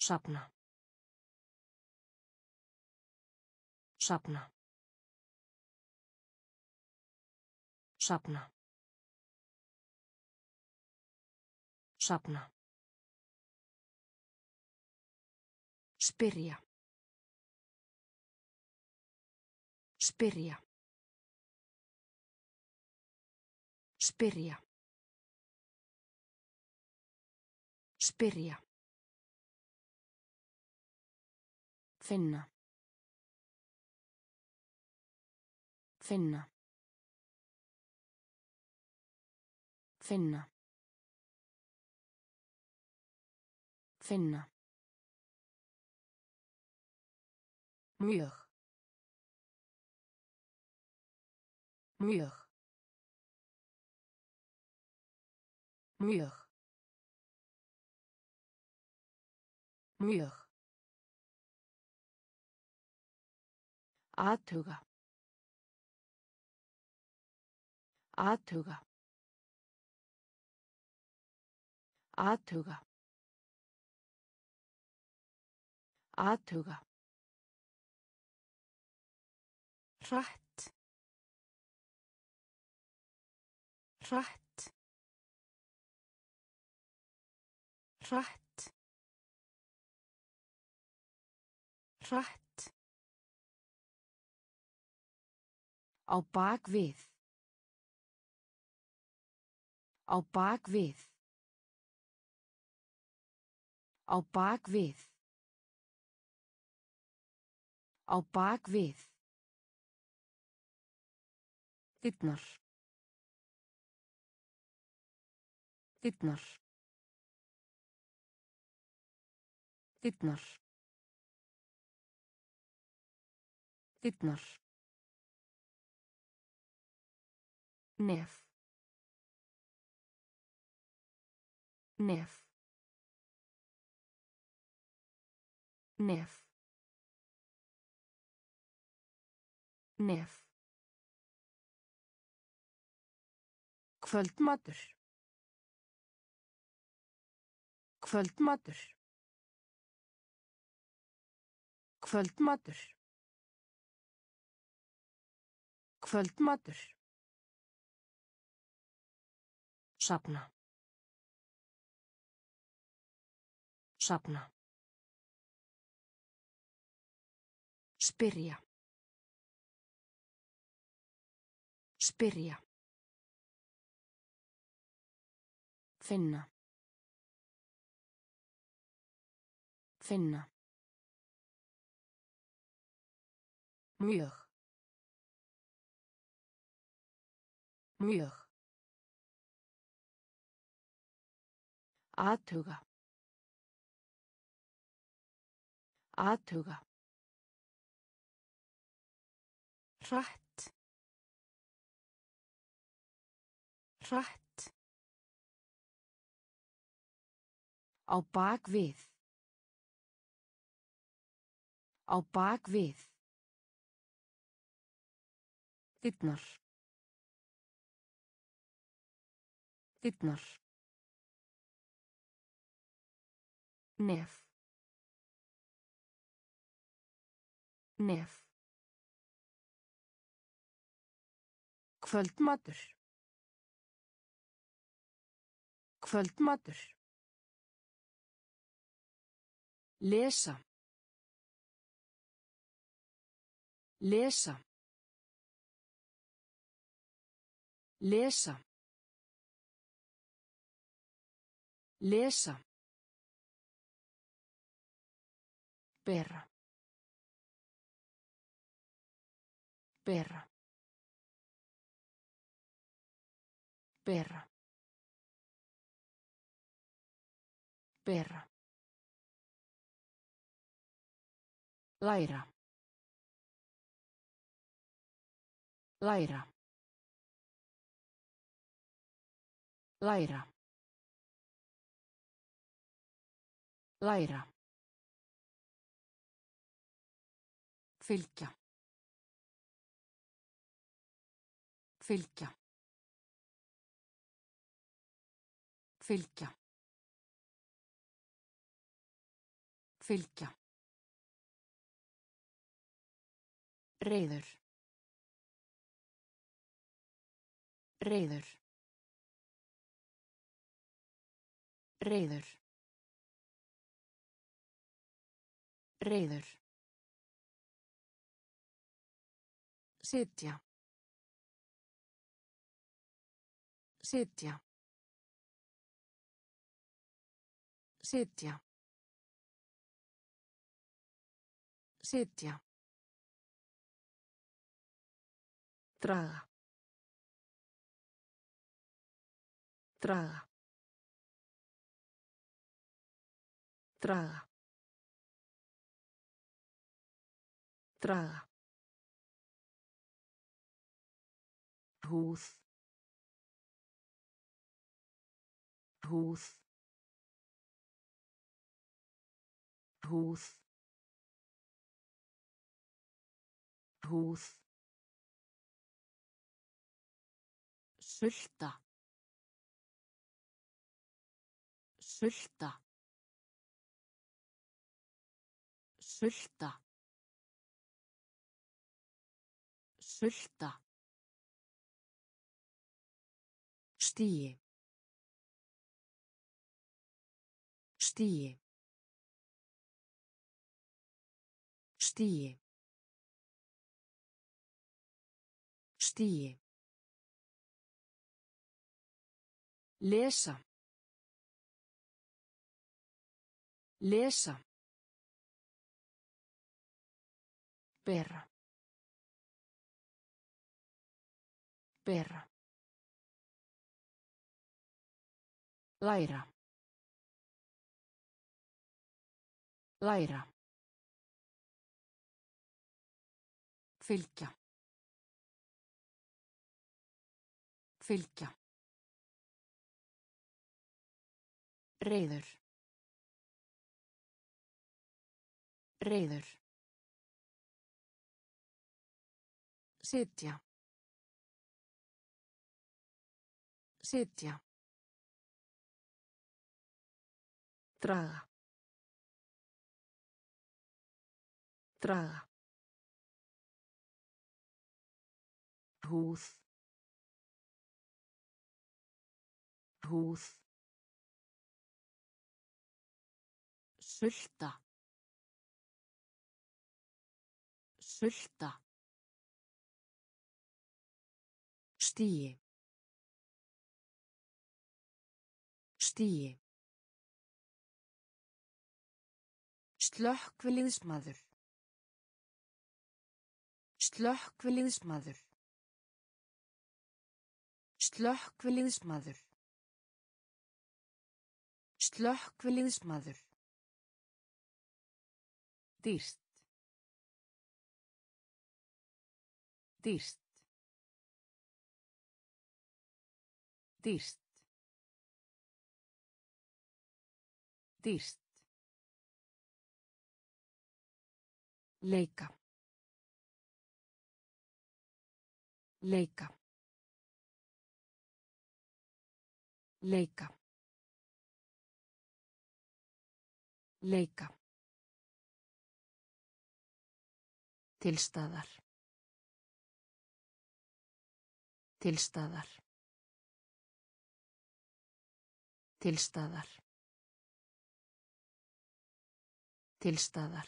Safna. Safna. Safna. Safna. Spyrja. Spyrja. Spyrja. Spyrja. Finna. Finna. Finna. Finna. Mjög. Mjög. Mjög. Mjög. Athuga. Athuga. Athuga. Athuga. Hratt. Hratt. Hratt. Hratt. Á bak við. Á bak við. Á bak við. Á bak við. Dyrnar. Dyrnar. Dyrnar. Dyrnar. Nef. Nef. Nef. Nef. Kvöldmatur. Kvöldmatur. Kvöldmatur. Kvöldmatur. Safna. Safna. Spyrja. Spyrja. Finna. Finna. Mjög. Mjög. Athuga. Athuga. Hratt. Hratt. Á bak við. Á bak við. Dyrnar. Dyrnar. Nef. Nef. Kvöldmatur. Kvöldmatur. Lesa. Lesa. Lesa. Lesa. Bera. Bera. Bera. Bera. Læra. Læra. Læra. Læra. Fylgja. Fylgja. Fylgja. Fylgja. Reiður. Reiður. Reiður. Reiður. Sitja. Sitja. Sitja. Sitja. Draga. Draga. Draga. Draga. Húð. Húð. Húð. Húð. Sulta. Sulta. Sulta. Sulta. Stigi. Stigi. Stigi. Stigi. Lesa. Lesa. Bera. Bera. Læra. Læra. Fylgja. Fylgja. Reiður. Reiður. Sitja. Sitja. Draga. Draga. Húð. Húð. Sulta. Sulta. Stigi. Stigi. Slökkviliðsmaður. Slökkviliðsmaður. Slökkviliðsmaður. Slökkviliðsmaður. Dýrt. Dýrt. Dýrt. Dýrt. Leika. Leika. Leika. Leika. Tilstaðar. Tilstaðar. Tilstaðar. Tilstaðar.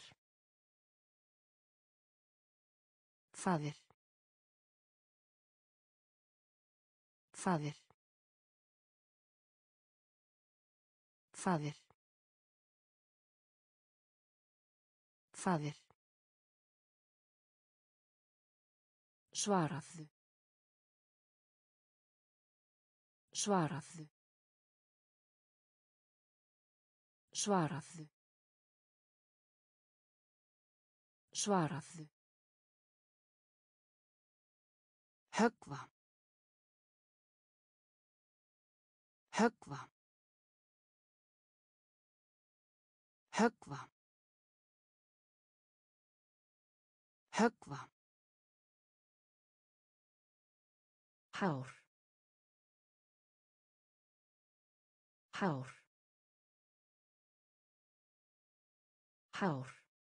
Faðir. Faðir. Faðir. Faðir. Svaraðu. Svaraðu. Svaraðu. Svaraðu. Höggva. Höggva. Höggva. Höggva. Hár. Hár. hár,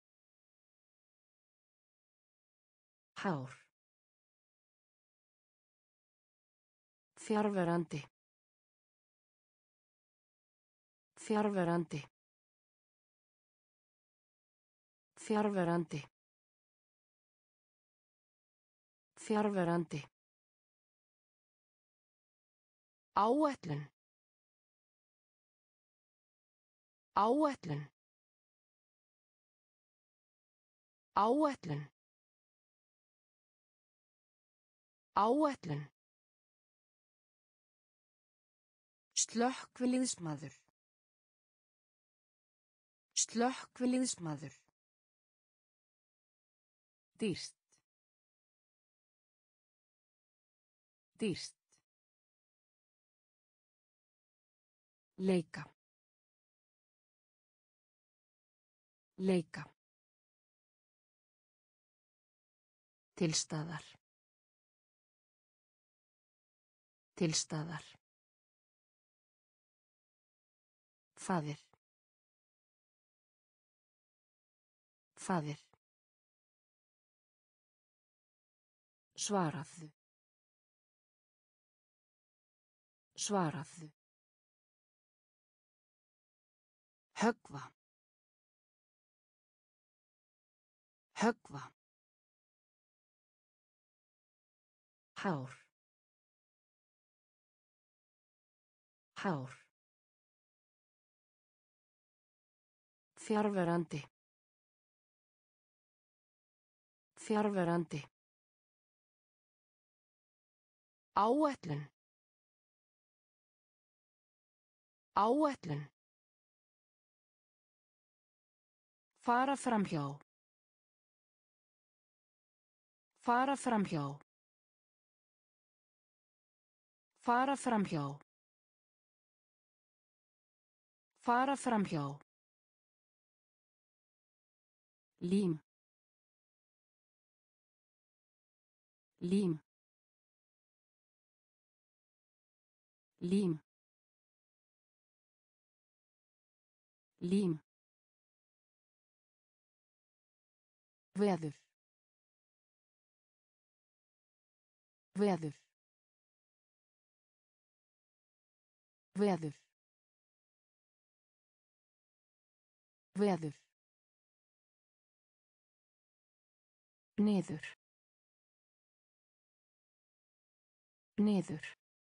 hár, fjarverandi, fjarverandi, fjarverandi, fjarverandi, áætlun, áætlun, áætlun, áætlun, slökkviliðsmaður, slökkviliðsmaður, dýrt, dýrt, leika, leika, tilstaðar, tilstaðar, faðir, faðir, svaraðu, svaraðu, höggva, höggva, hár, hár, fjarverandi, fjarverandi, áætlun, áætlun, fara framhjá, fara framhjá, fara framhjá, fara framhjá, lím, lím, lím, lím, veður, veður, veður, veður, niður, niður,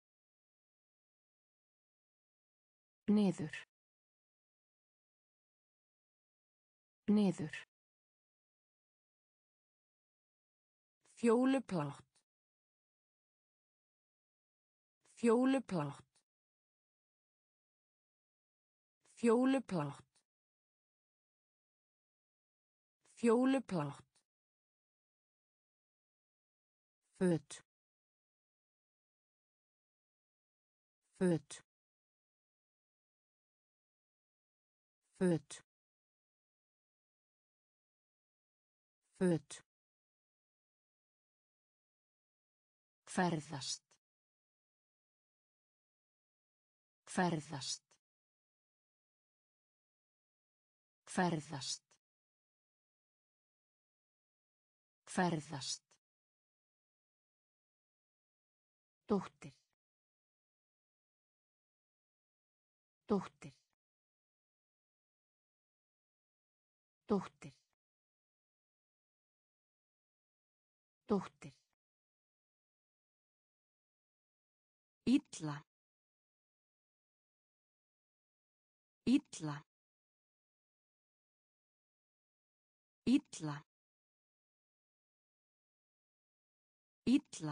niður, niður, fjóluplátt, fjóluplátt, fjóluplátt, fjóluplátt, föt, föt, föt, föt, ferðast, ferðast, ferðast, ferðast, dóttir, dóttir, dóttir, dóttir, illa, illa, illa, illa,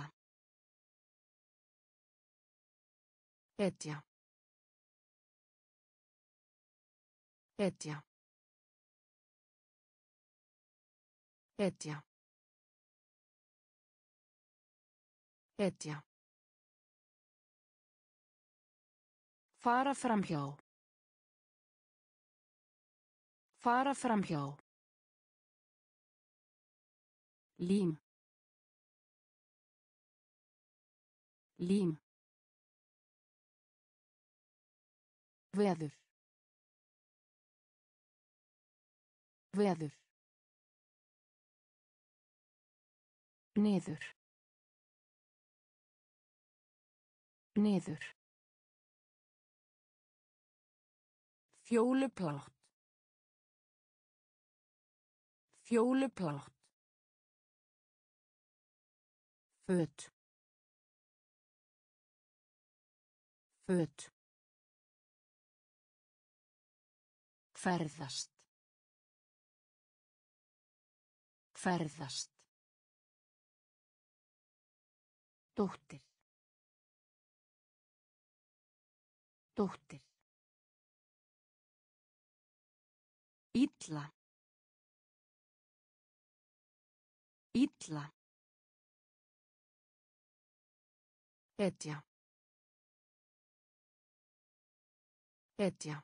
hetja, hetja, hetja, hetja, fara framhjá, fara framhjá, lím, lím, veður, Veður. Niður. Niður. Fjólublátt. Fjólublátt. Föt. Föt. Ferðast. Ferðast. Dóttir. Dóttir. Illa. Illa. Hetja. Hetja.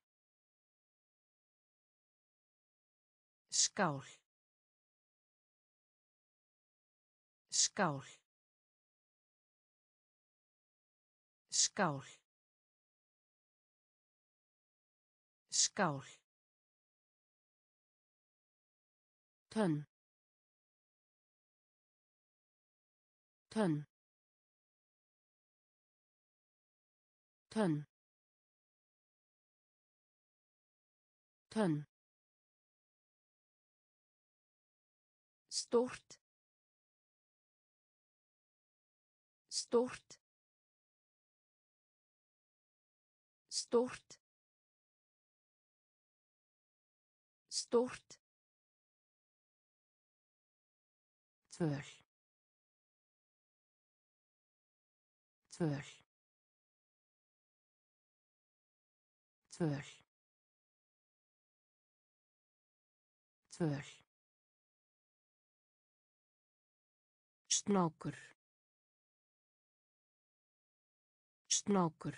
Skál. Skál. Skál. Skál. Tönn. Tönn. Tönn. Tönn. Stórt. Stórt. Stórt. Stórt. Tvöl. Tvöl. Tvöl. Tvöl. Snákur. Snákur.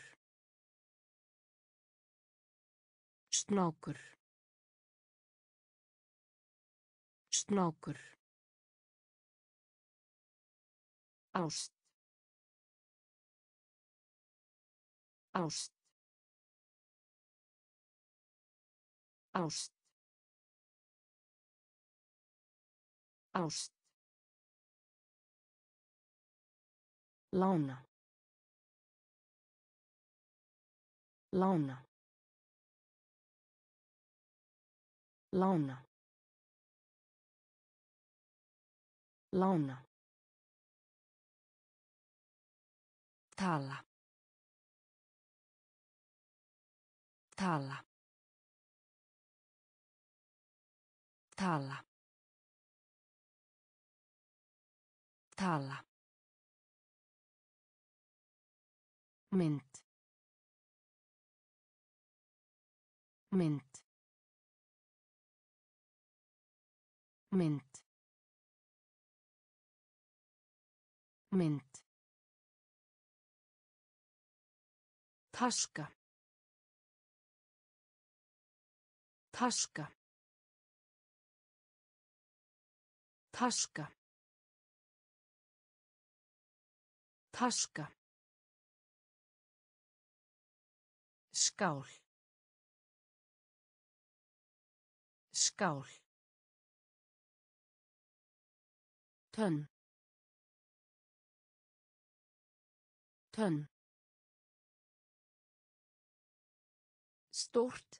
Snákur. Snákur. Ást. Ást. Ást. Ást. Lána. Lána. Lána. Lána. Tala. Tala. Tala. Tala. Mynd. Mynd. Mynd. Mynd. Taska. Taska. Taska. Taska. Skál. Skál. Tönn. Tönn. Stórt.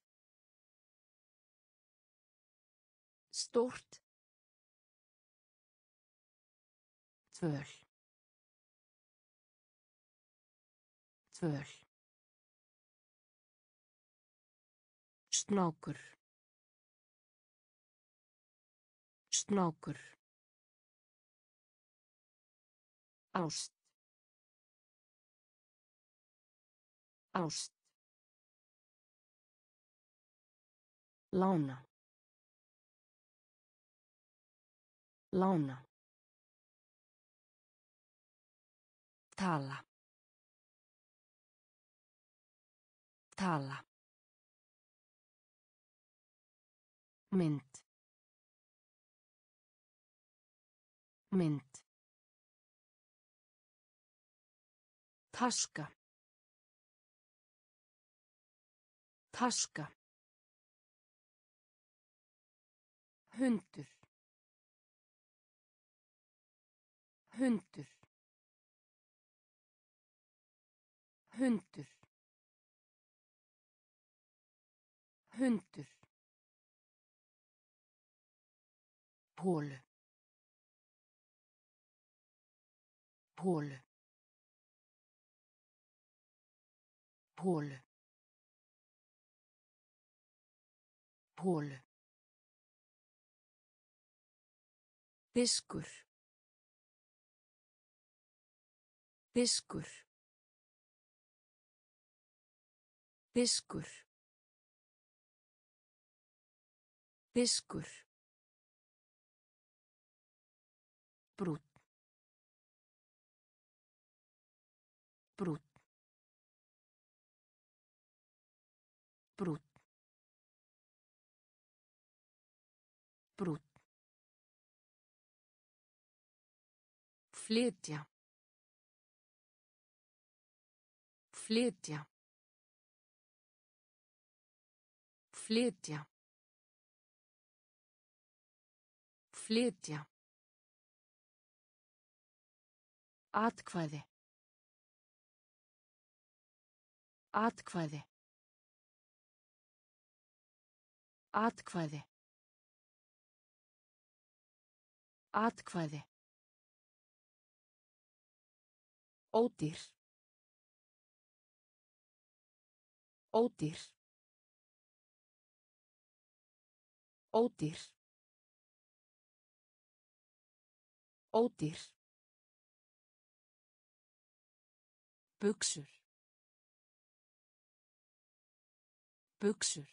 Stórt. Tvöl. Tvöl. Snákur. Snákur. Ást. Ást. Lána. Lána. Tala. Tala. Mynd. Mynd. Taska. Taska. Hundur. Hundur. Hundur. Hundur. Holu. Holu. Holu. Holu. Diskur. Diskur. Diskur. Diskur. Brúnn. Brúnn. Brúnn. Brúnn. Flytja. Flytja. Flytja. Flytja. Atkvæði. Atkvæði. Atkvæði. Atkvæði. Ódýr. Ódýr. Ódýr. Ódýr. Buxur. Buxur.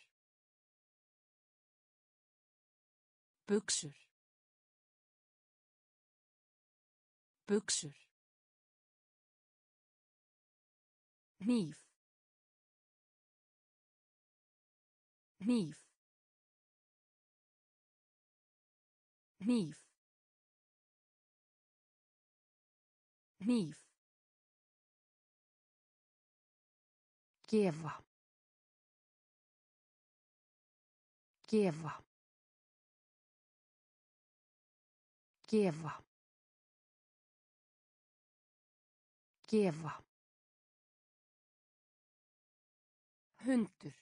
Buxur. Buxur. Hníf. Hníf. Hníf. Hníf. Gefa. Gefa. Gefa. Gefa. Hundur.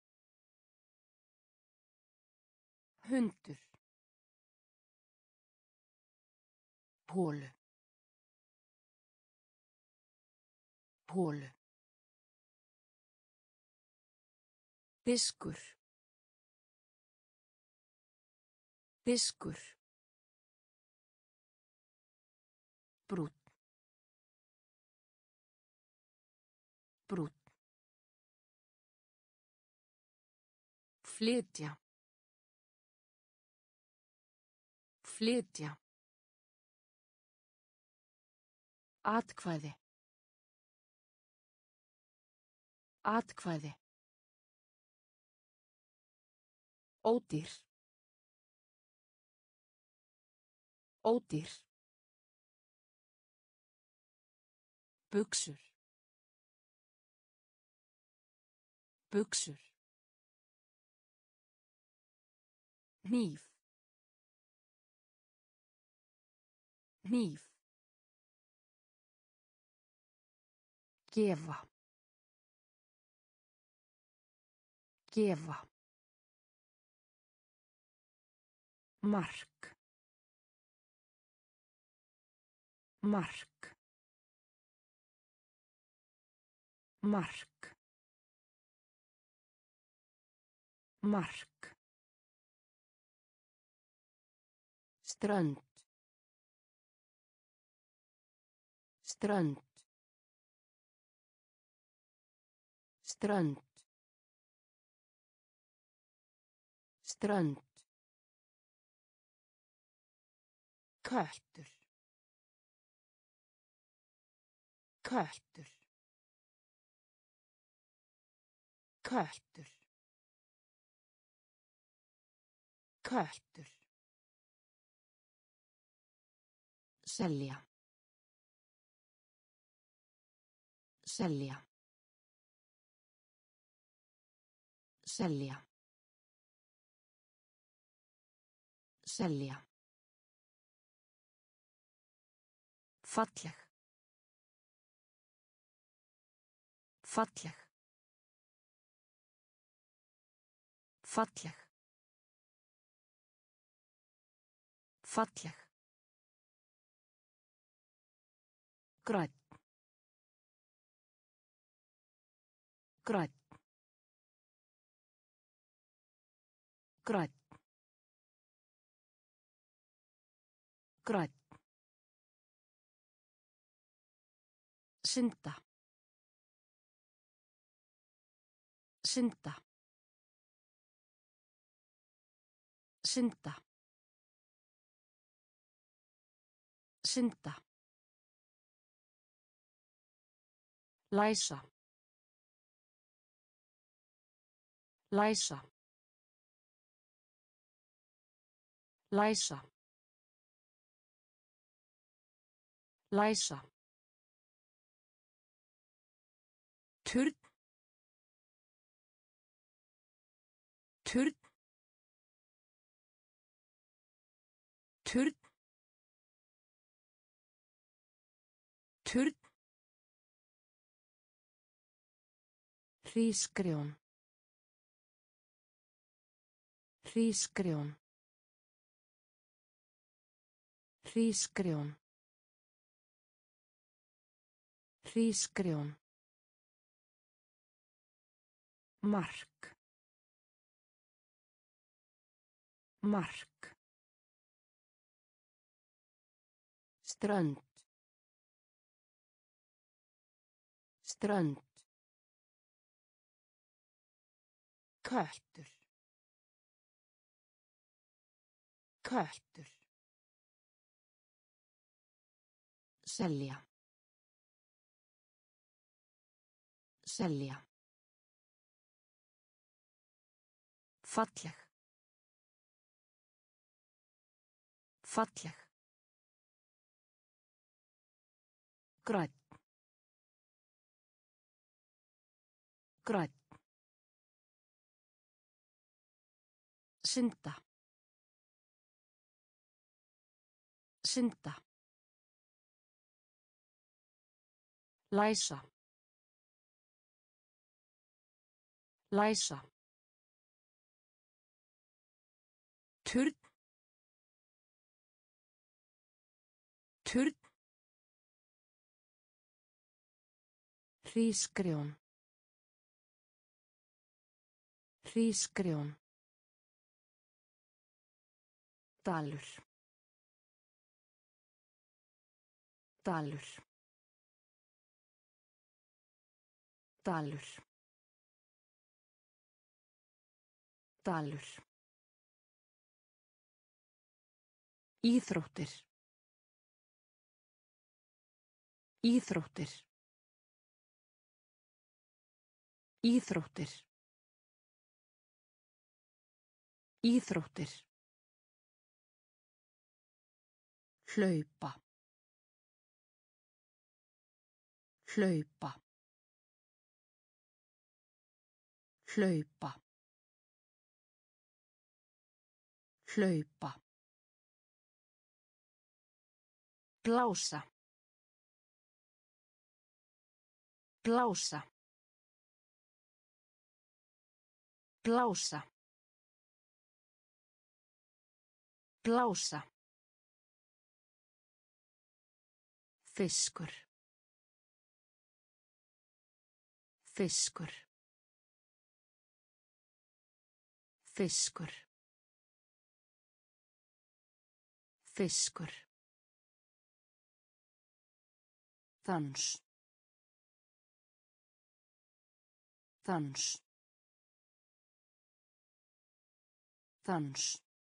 Hundur. Holu. Holu. Diskur. Diskur. Brúnn. Brúnn. Flytja. Flytja. Atkvæði. Atkvæði. Ódýr. Ódýr. Buxur. Buxur. Hníf. Hníf. Gefa. Gefa. Mark. Mark. Mark. Mark. Strönd. Strönd. Strönd. Strönd. Köttur. Köttur. Köttur. Köttur. Selja. Selja. Selja. Selja. Falleg. Falleg. Falleg. Falleg. Grænn. Grænn. Grænn. Grænn. Synda. Synda. Synda. Synda. Læsa. Læsa. Læsa. Læsa. Turn. Turn. Turn. Turn. Hrísgrjón. Hrísgrjón. Hrísgrjón. Hrísgrjón. Mark. Mark. Strönd. Strönd. Köttur. Köttur. Selja. Selja. Falleg. Falleg. Grænn. Grænn. Synda. Synda. Læsa. Læsa. Turn. Turn. Hrísgrjón. Hrísgrjón. Dalur. Dalur. Dalur. Dalur. Íþróttir. Íþróttir. Íþróttir. Íþróttir. Hlaupa. Hlaupa. Hlaupa. Hlaupa. Blása. Blása. Blása. Blása. Fiskur. Fiskur. Fiskur. Fiskur. Dans. Dans. Dans.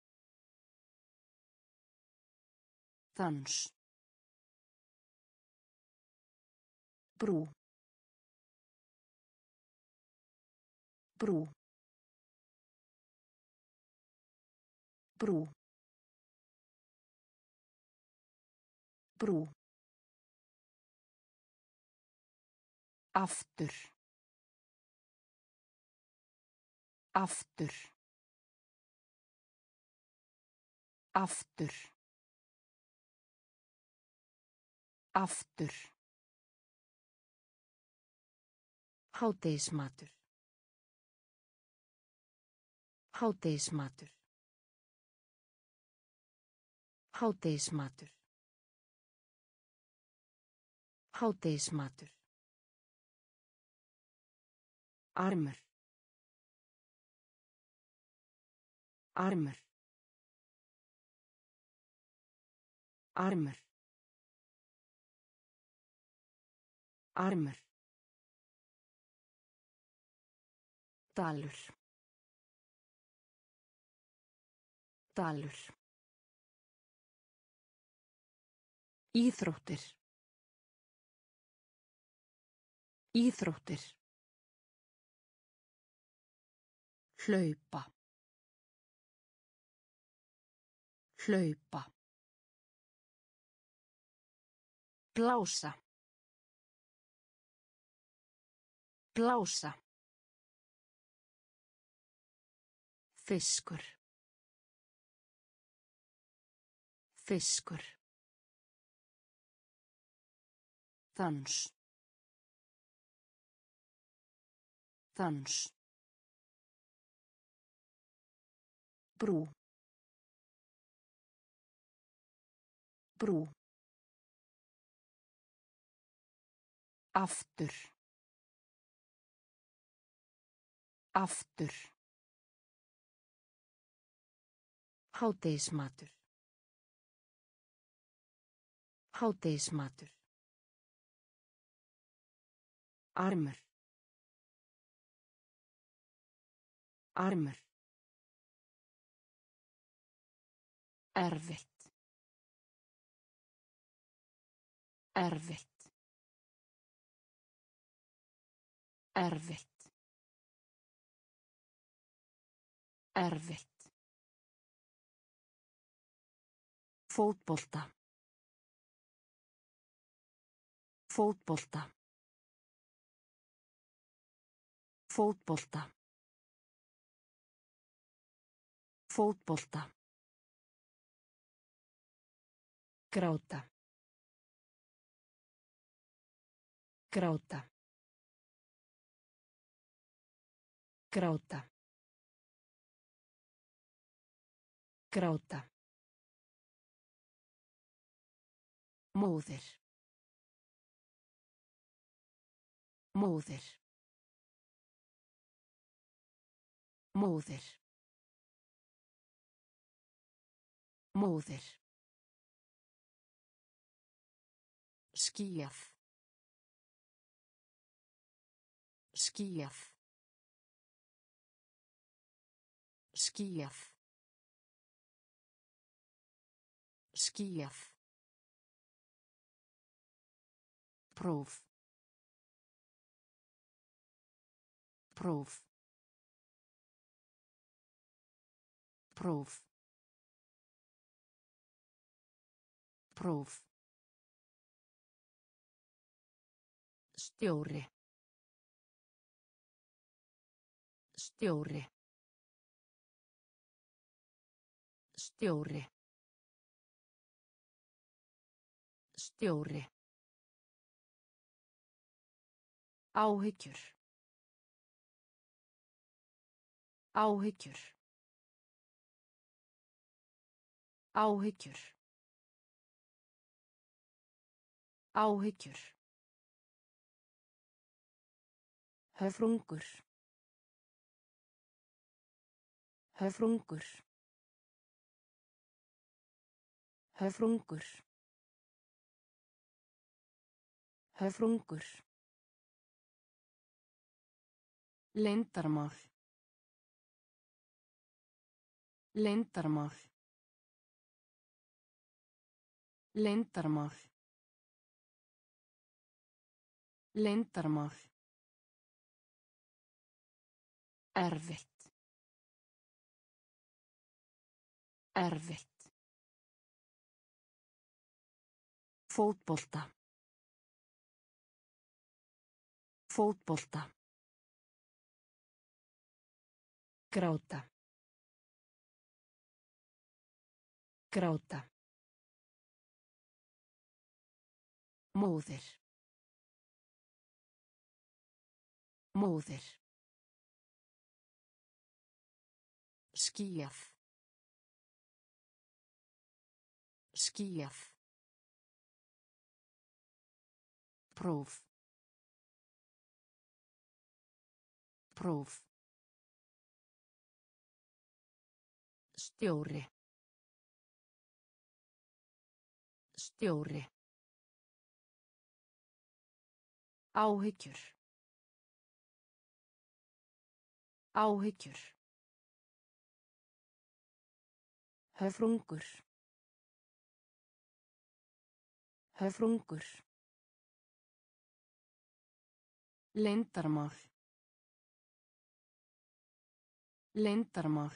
Dans. Brú. Brú. Brú. Brú. Aftur. Aftur. Aftur. Aftur. Hádegismatur. Hádegismatur. Hádegismatur. Hádegismatur. Armur. Armur. Armur. Armur. Dalur. Dalur. Íþróttir. Íþróttir. Hlaupa. Hlaupa. Blása. Blása. Fiskur. Fiskur. Dans. Dans. Brú. Brú. Aftur. Aftur. Hádegismatur. Hádegismatur. Armur. Armur. Erfitt. Erfitt. Erfitt. Erfitt. Fótbolta. Fótbolta. Fótbolta. Fótbolta. Gráta. Gráta. Gráta. Gráta. Móðir. Móðir. Móðir. Móðir. Skýjað. Skýjað. Skýjað. Skýjað. Próf. Próf. Próf. Próf. Stjóri. Stjóri. Stjóri. Stjóri. Áhyggjur. Áhyggjur. Áhyggjur. Áhyggjur. Höfrungur. Höfrungur. Höfrungur. Höfrungur. Leyndarmál. Leyndarmál. Leyndarmál. Leyndarmál. Erfitt. Erfitt. Fótbolta. Fótbolta. Gráta. Gráta. Móðir. Móðir. Skýjað. Skýjað. Próf. Próf. Stjóri. Stjóri. Áhyggjur. Áhyggjur. Höfrungur. Höfrungur. Leyndarmál. Leyndarmál.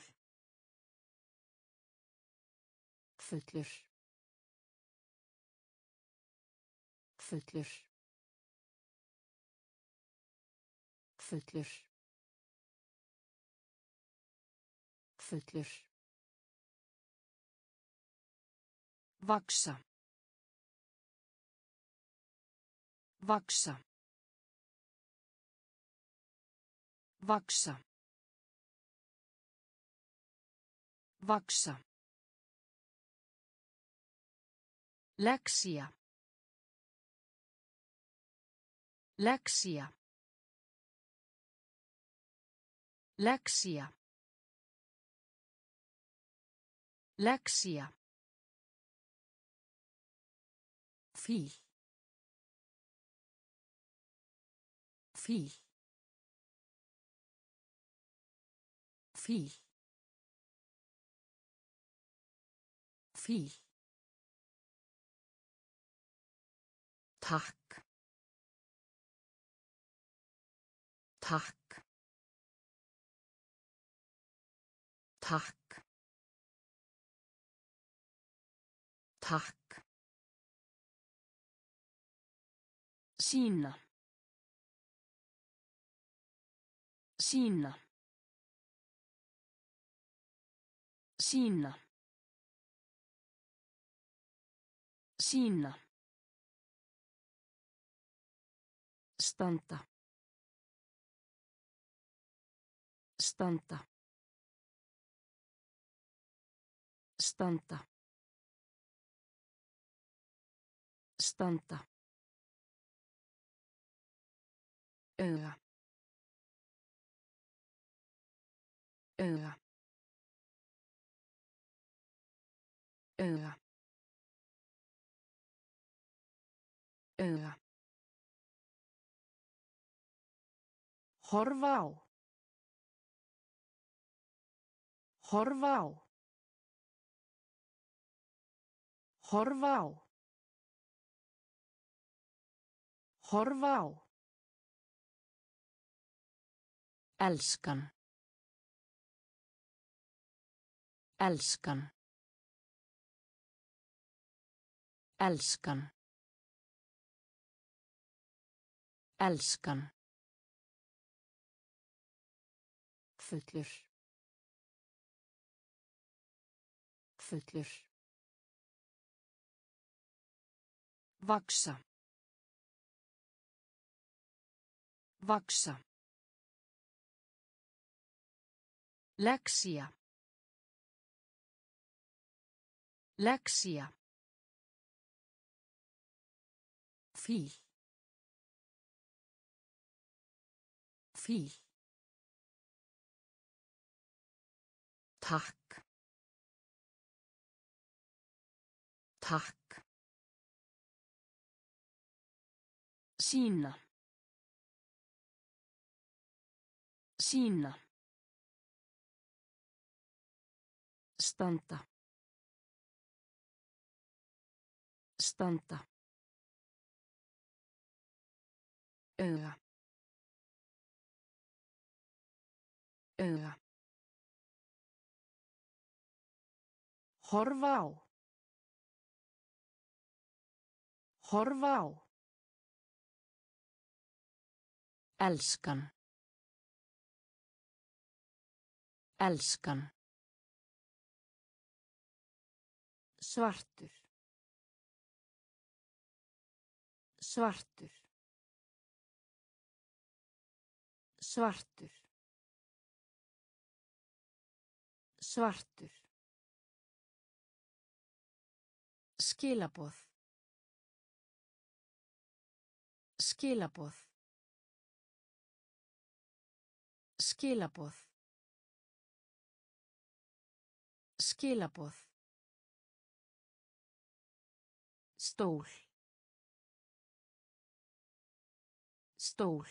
Fullur. Fullur. Fullur. Fullur. Vaxa. Vaxa. Vaxa. Vaxa. Lexía. Lexía. Lexía. Lexía. Fíl. Fíl. Fíl. Fíl. Takk. Takk. Takk. Takk. Sýna. Sýna. Sýna. Sýna. Standa. Standa. Standa. Standa. Auga. Auga. Auga. Auga. Horfa á. Horfa á. Horfa á. Horfa á. Elskan. Elskan. Elskan. Elskan. Fullur. Fullur. Vaxa. Vaxa. Lexía. Lexía. Fíl. Fíl. Takk. Takk. Sýna. Sýna. Standa. Standa. Auga. Auga. Horfa á. Horfa á. Elskan. Elskan. Svartur. Svartur. Svartur. Svartur. Skilaboð. Skilaboð. Skilaboð. Skilaboð. Stól. Stól.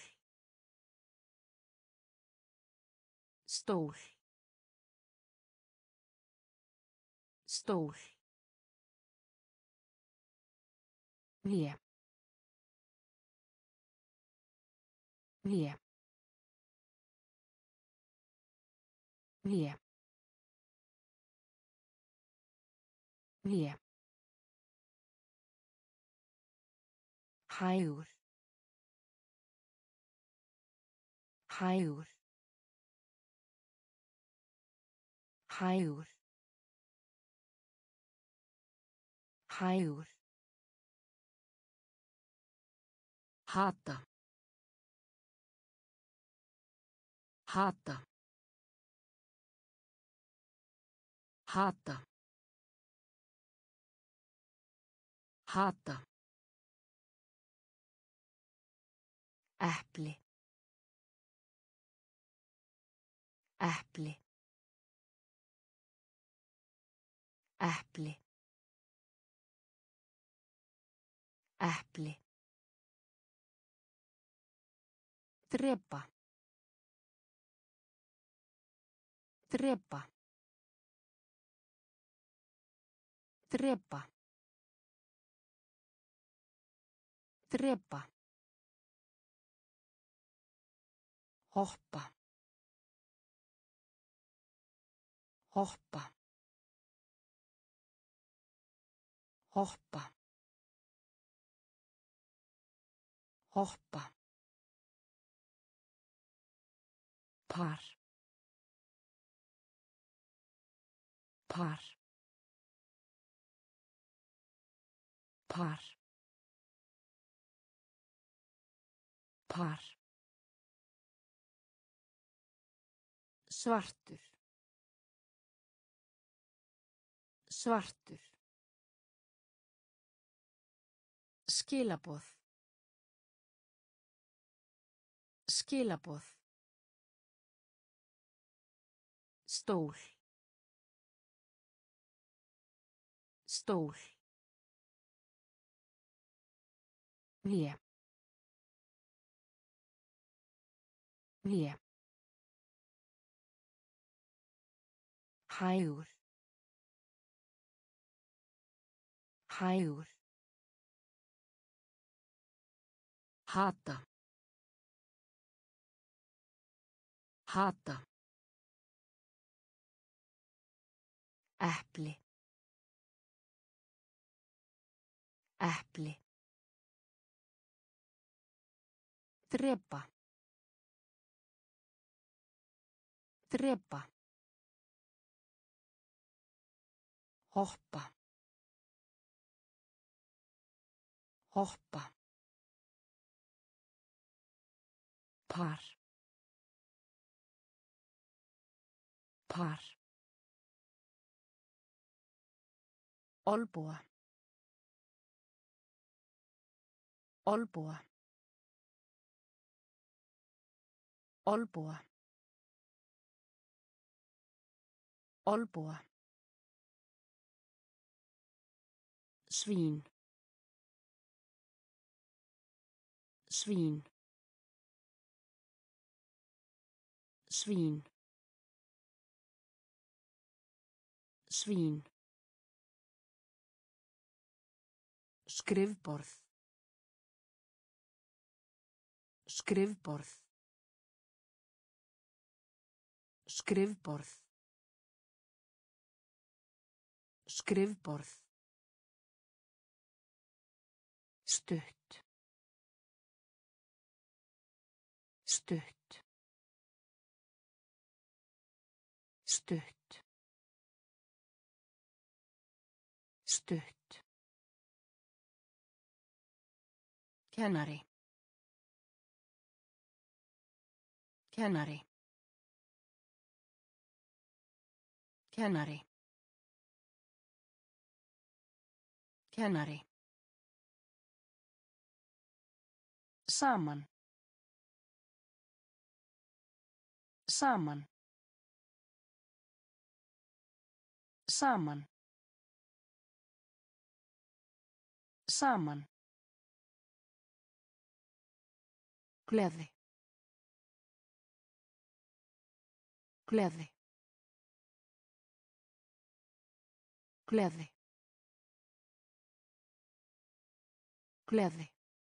Stól. Stól. Vé. Vé. Vé. Vé. Hægur. Hægur. Hægur. Hægur. Hata. Hata. Hata. Hata. Epli. Epli. Epli. Epli. Drepa. Drepa. Drepa. Drepa. Hoppa. Hoppa. Hoppa. Hoppa. Par. Par. Par. Par. Svartur. Svartur. Skilaboð. Skilaboð. Stól. Stól. Vé. Vé. Hægur. Hægur. Hata. Hata. Epli. Epli. Drepa. Drepa. Hoppa. Hoppa. Par. Par. Olboa. Olboa. Olboa. Olboa. Svín. Svín. Svín. Svín. Skrifborð. Skrifborð. Skrifborð. Skrifborð. Stutt. Stutt. Stutt. Stutt. Kennari. Kennari. Kennari. Kennari. Saman. Saman. Saman. Saman. Gleði. Gleði. Gleði. Gleði.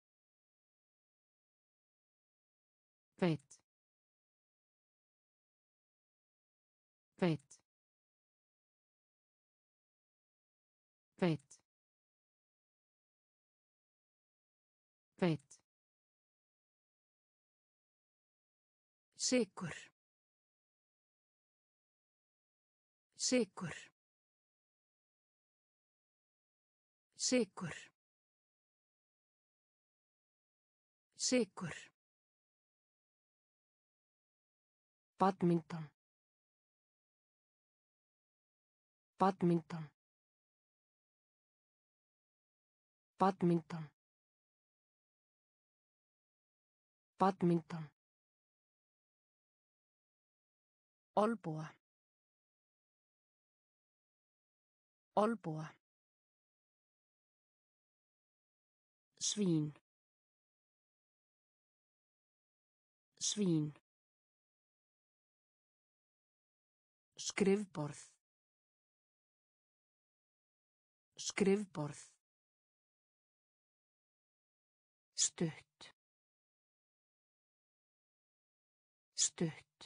Veit. Veit. Veit. Veit. Sykur. Sykur. Sykur. Sykur. Badminton. Badminton. Badminton. Badminton. Olbúa. Olbúa. Svín. Svín. Skrifborð. Skrifborð. Stutt. Stutt.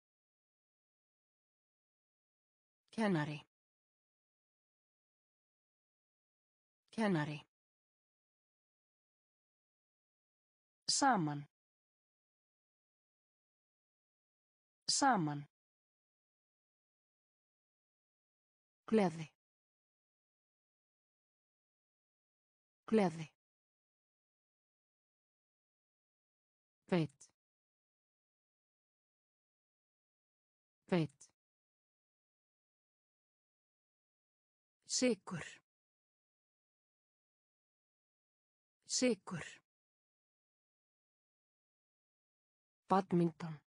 Kennari. Kennari. Saman. Saman. Gleði. Gleði. Veit. Veit. Sykur. Sykur. Badminton.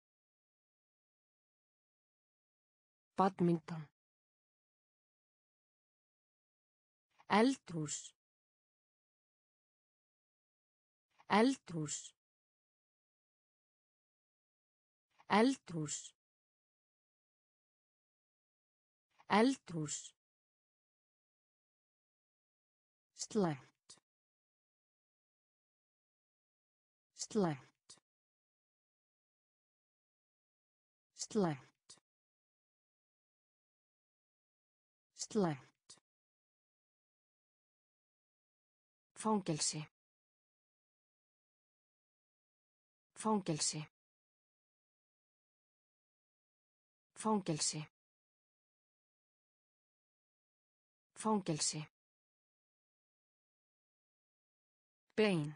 Badminton. Eldhús. Eldhús. Eldhús. Eldhús. Slæmt. Slæmt. Slæmt. Slæmt. Fangelsi. Fangelsi. Fangelsi. Fangelsi. Bein.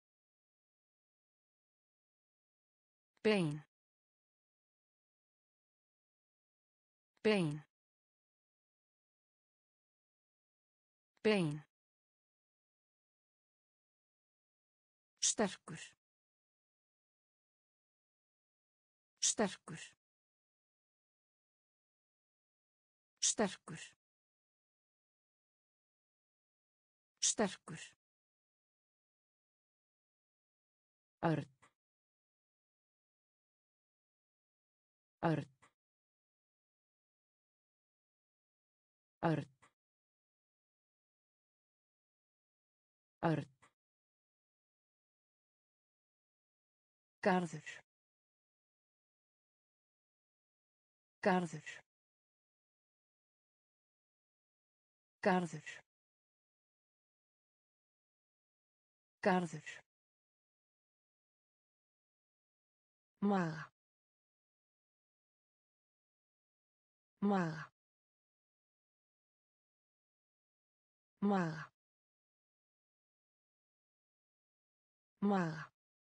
Bein. Bein. Bein. Sterkur. Sterkur. Sterkur. Sterkur. Örn. Örn. Örn. Örn. Garður. Garður. Garður. Garður. Maga. Maga. maga, maga,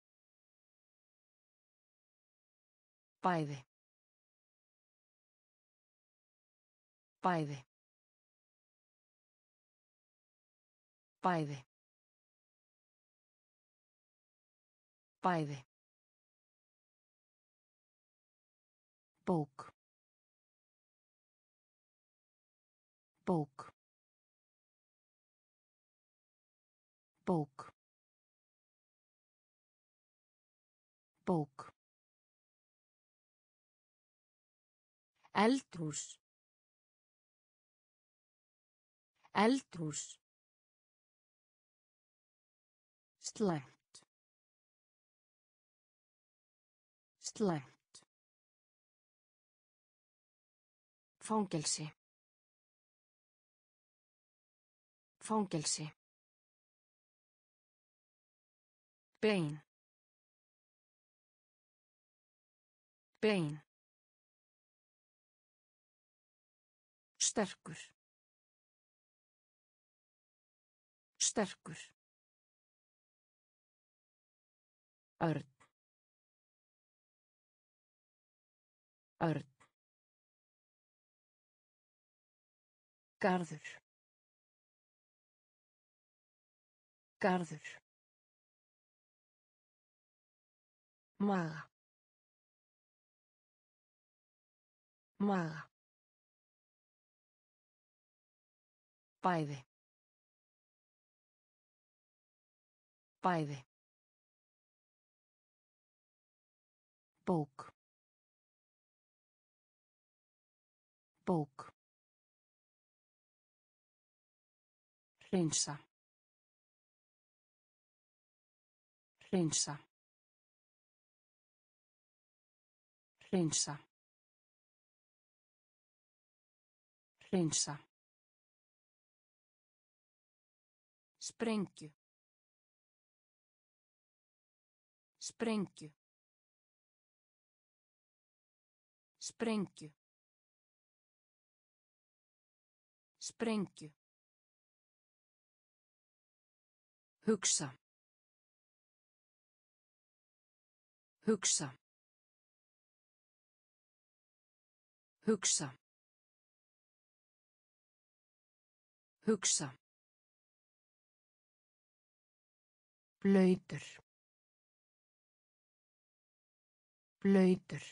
bæði, bæði, bæði, bæði, bók, bók, bók, bók, eldhús, eldhús, slæmt, slæmt, fangelsi, fangelsi, bein, bein, sterkur, sterkur, örn, örn, garður, garður, maga, maga, bæði, bæði, bók, bók, hreinsa, hreinsa, hreinsa, hreinsa, sprengju, sprengju, sprengju, sprengju, hugsa, hugsa, hugsa, hugsa, blautur, blautur,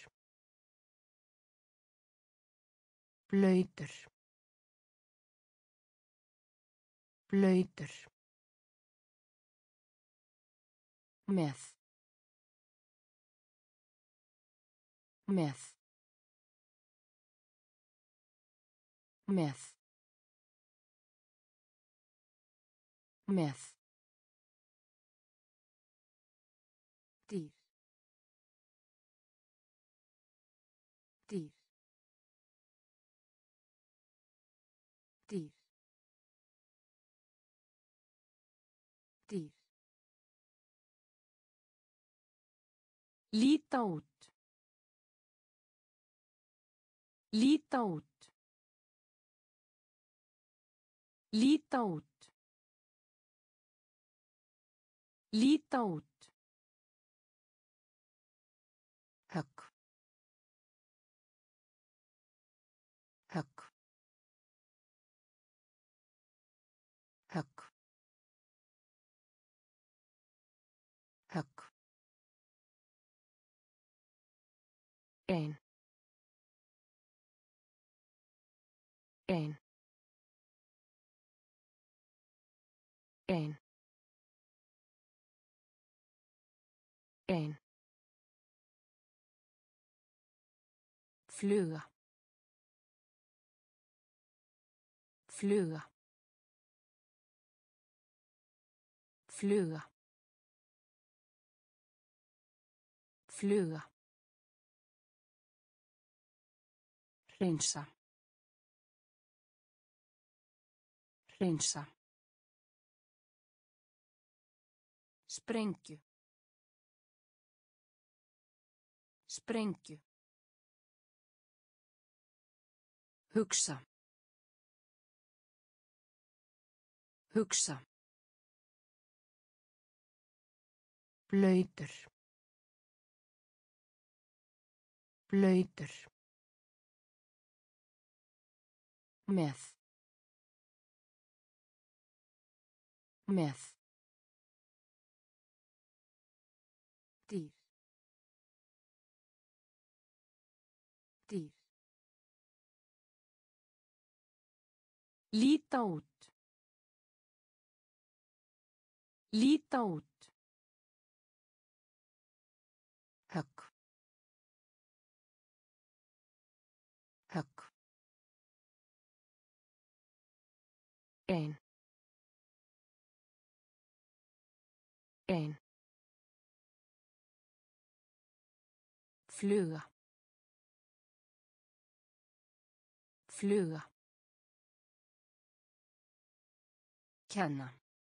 blautur, blautur, með, með, með, með, dýr, dýr, dýr, dýr, líta út, líta út, líta út, líta út, högg, högg, högg, högg, ein, ein, ein, ein, fluga, fluga, fluga, fluga, hreinsa, hreinsa, sprengju, sprengju, hugsa, Hugsa. Blautur. Blautur. Með. Með. Dýr. Dýr. Líta út. Líta út. Högg. Högg. Ein. Ein. Fluga. Fluga. Kenna.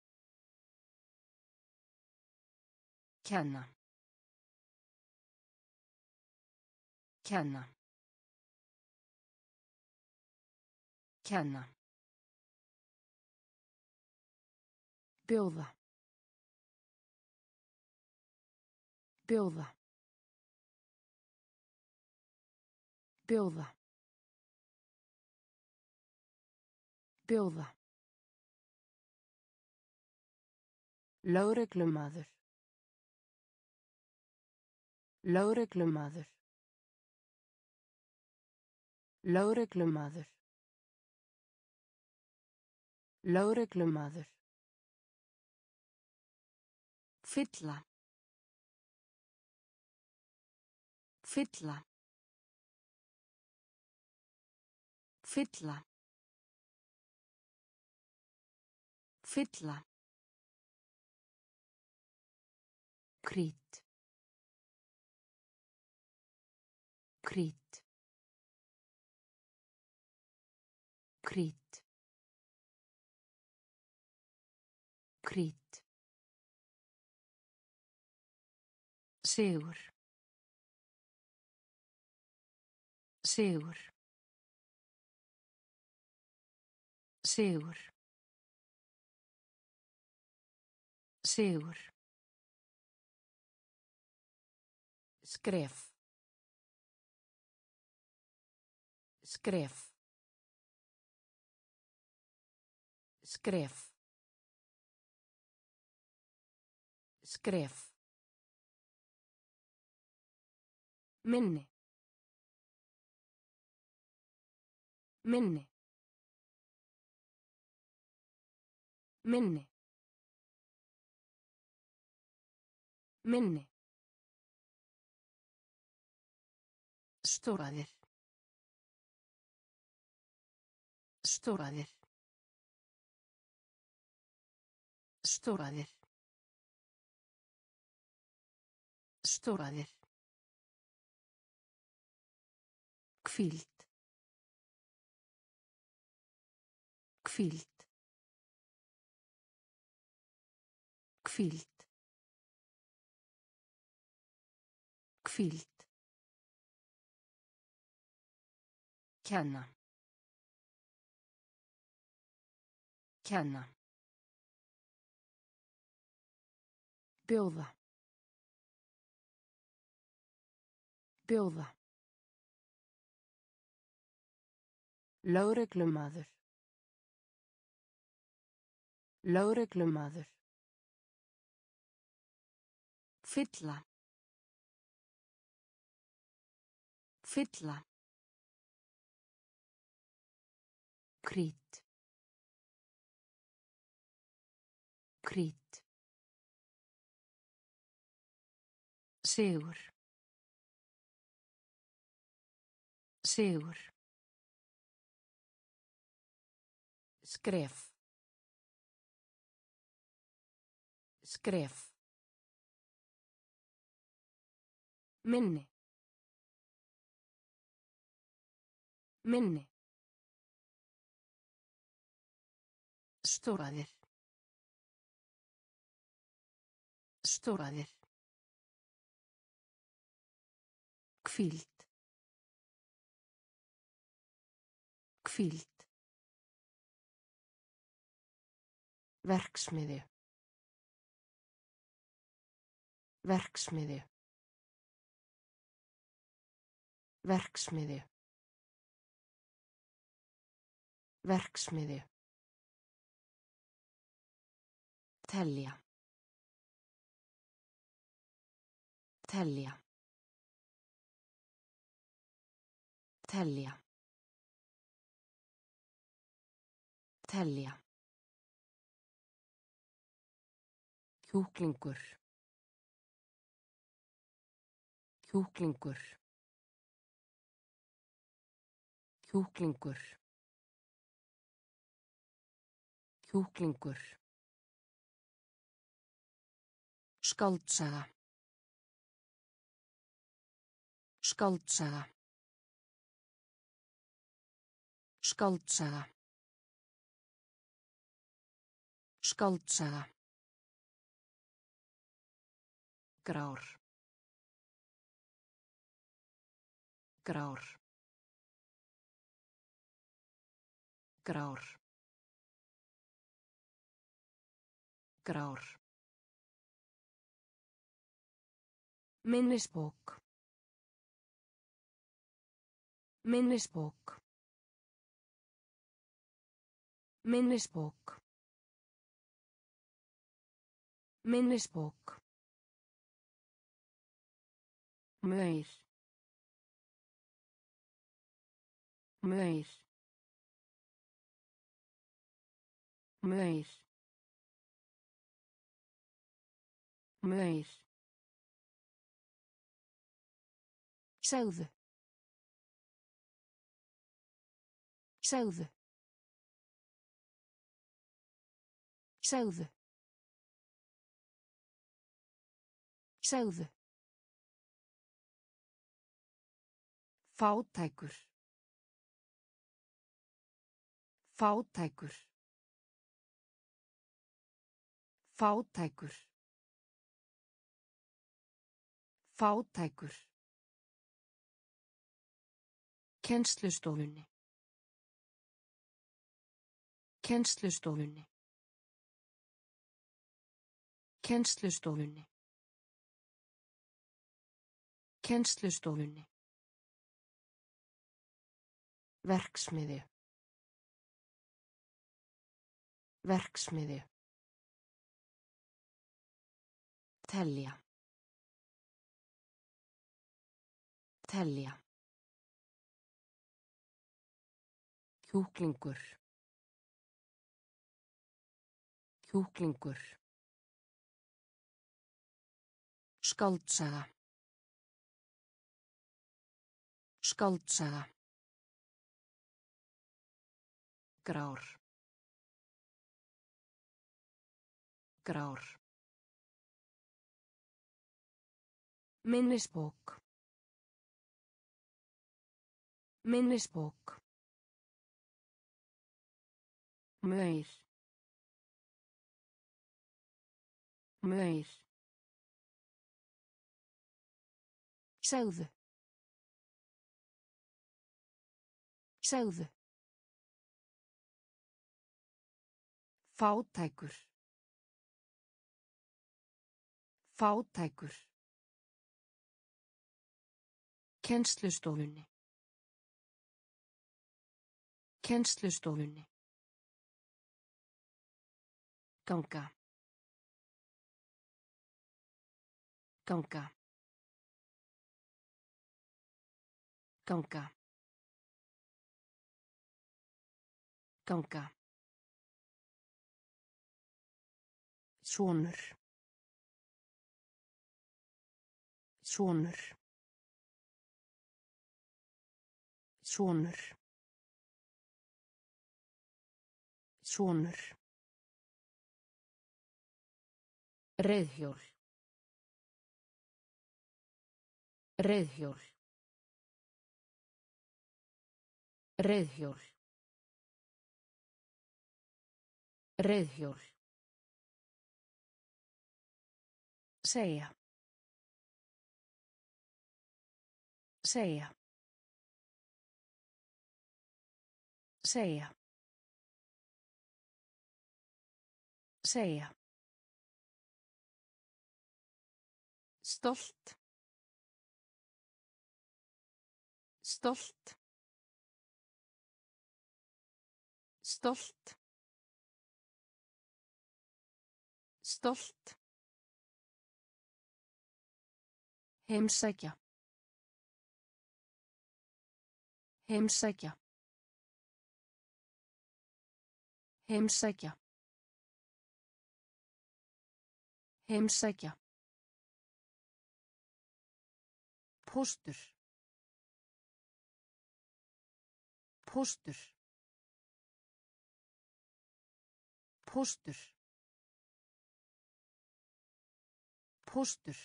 Kenna. Kenna. Kenna. Bjóða. Bjóða. Bjóða. Bjóða. Lögreglumaður. Lögreglumaður. Lögreglumaður. Lögreglumaður. Fylla. Fylla. Fylla. Fylla. Krít. Krít. Krít. Krít. Sigur. Sigur. Sigur. Sigur. Skref. Skref. Skref. Skref. Minni. Minni. Minni. Minni. Stóraðir. Stóraðir. Stóraðir. Stóraðir. Hvíld. Hvíld. Hvíld. Hvíld. Kenna. Kenna. Bjóða. Bjóða. Lögreglumaður. Lögreglumaður. Fylla. Fylla. Krít. Krít. Sigur. Sigur. Skref. Skref. Minni. Minni. Stóraðir. Stóraðir. Hvíld. Hvíld. Verksmiðju. Verksmiðju. Verksmiðju. Verksmiðju. Telja. Telja. Telja. Telja. Kjúklingur. Kjúklingur. Kjúklingur. Kjúklingur. Skáldsaga. Skáldsaga. Skáldsaga. Skáldsaga. Grár. Grár. Grár. Grár. Minnisbók. Minnisbók. Minnisbók. Minnisbók. Maur. Maur. Maur. Maur. Segðu. Segðu. Segðu. Segðu. Fátækur. Fátækur. Fátækur. Fátækur. Kennslustofunni. Kennslustofunni. Kennslustofunni. Kennslustofunni. Verksmiðju. Verksmiðju. Telja. Telja. Kjúklingur. Kjúklingur. Skáldsaga. Skáldsaga. Grár. Grár. Minnisbók. Minnisbók. Maur. Maur. Segðu. Segðu. Fátækur. Fátækur. Kennslustofunni. Kennslustofunni. Ganga. Ganga. Ganga. Ganga. Sonur. Sonur. Sonur. Sonur. Reiðhjól. Reiðhjól. Reiðhjól. Reiðhjól. Segja. Segja. Segja. Segja. Stolt. Stolt. Stolt. Stolt. Heimsækja. Heimsækja. Heimsækja. Heimsækja. Póstur. Póstur. Póstur. Póstur.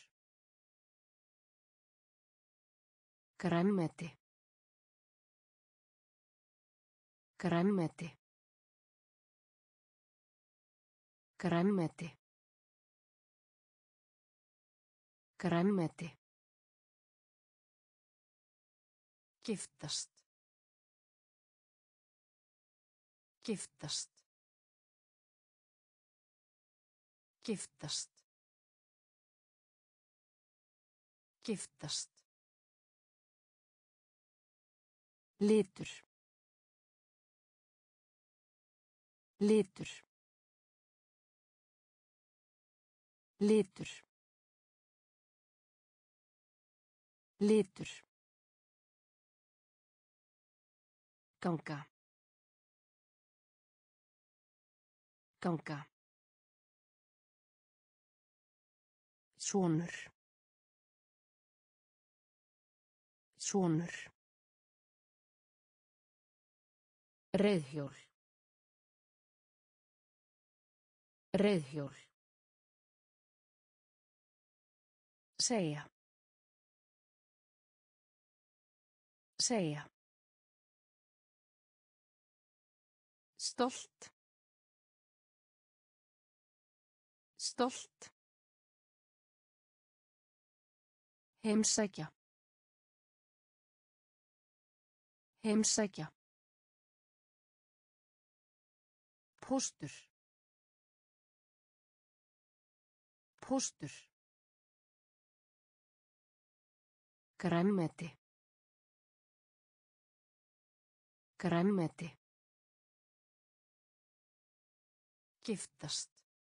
Grænmeti. Grænmeti. Grænmeti. Grænmeti. Giftast. Giftast. Giftast. Giftast. Litur. Litur. Litur. Litur. Ganga. Ganga. Sonur. Sonur. Reiðhjól. Reiðhjól. Segja. Segja. Stolt. Stolt. Heimsækja. Heimsækja. Póstur. Póstur. Grænmeti. Grænmeti. Giftast.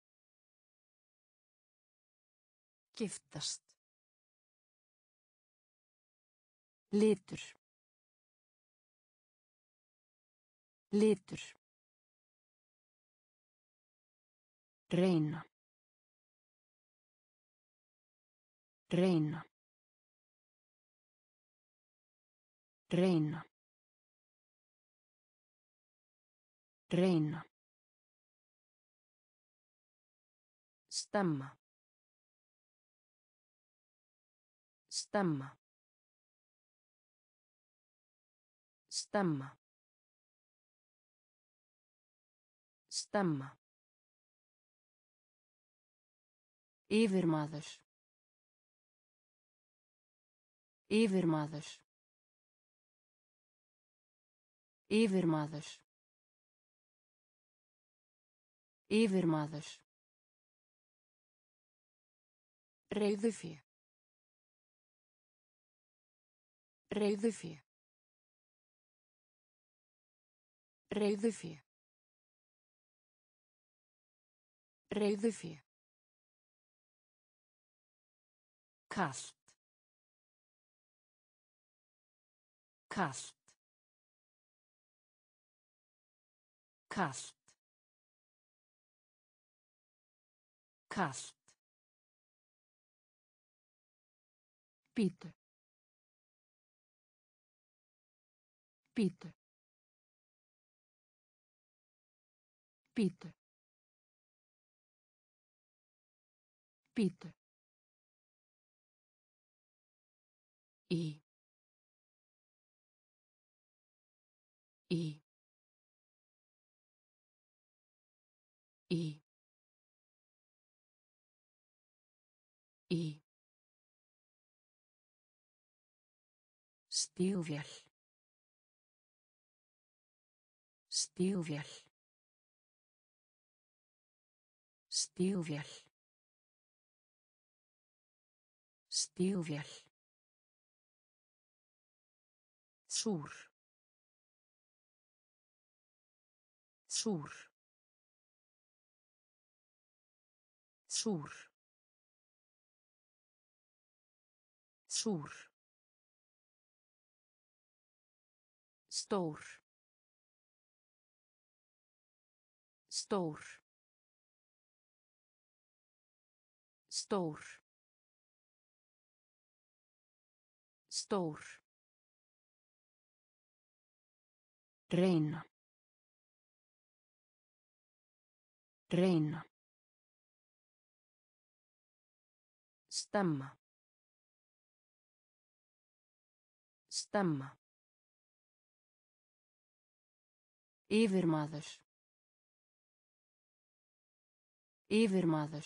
Giftast. Litur. Litur. Reyna. Reyna. Reyna. Reyna. Stemma. Stemma. Stemma. Stemma. Yfirmaður. Yfirmaður. Yfirmaður. Yfirmaður. Reiðufé. Reiðufé. Reiðufé. Reiðufé. Kalt. Kalt. Kalt. Kalt. Bítu. Bítu. Bítu. Bítu. Í. Í. Í. Í. Stígvél. Stígvél. Stígvél. Stígvél. Súr. Súr. Súr. Súr. Stór. Stór. Stór. Stór. Reyna. Reyna. Stemma. Stemma. Yfirmaður. Yfirmaður.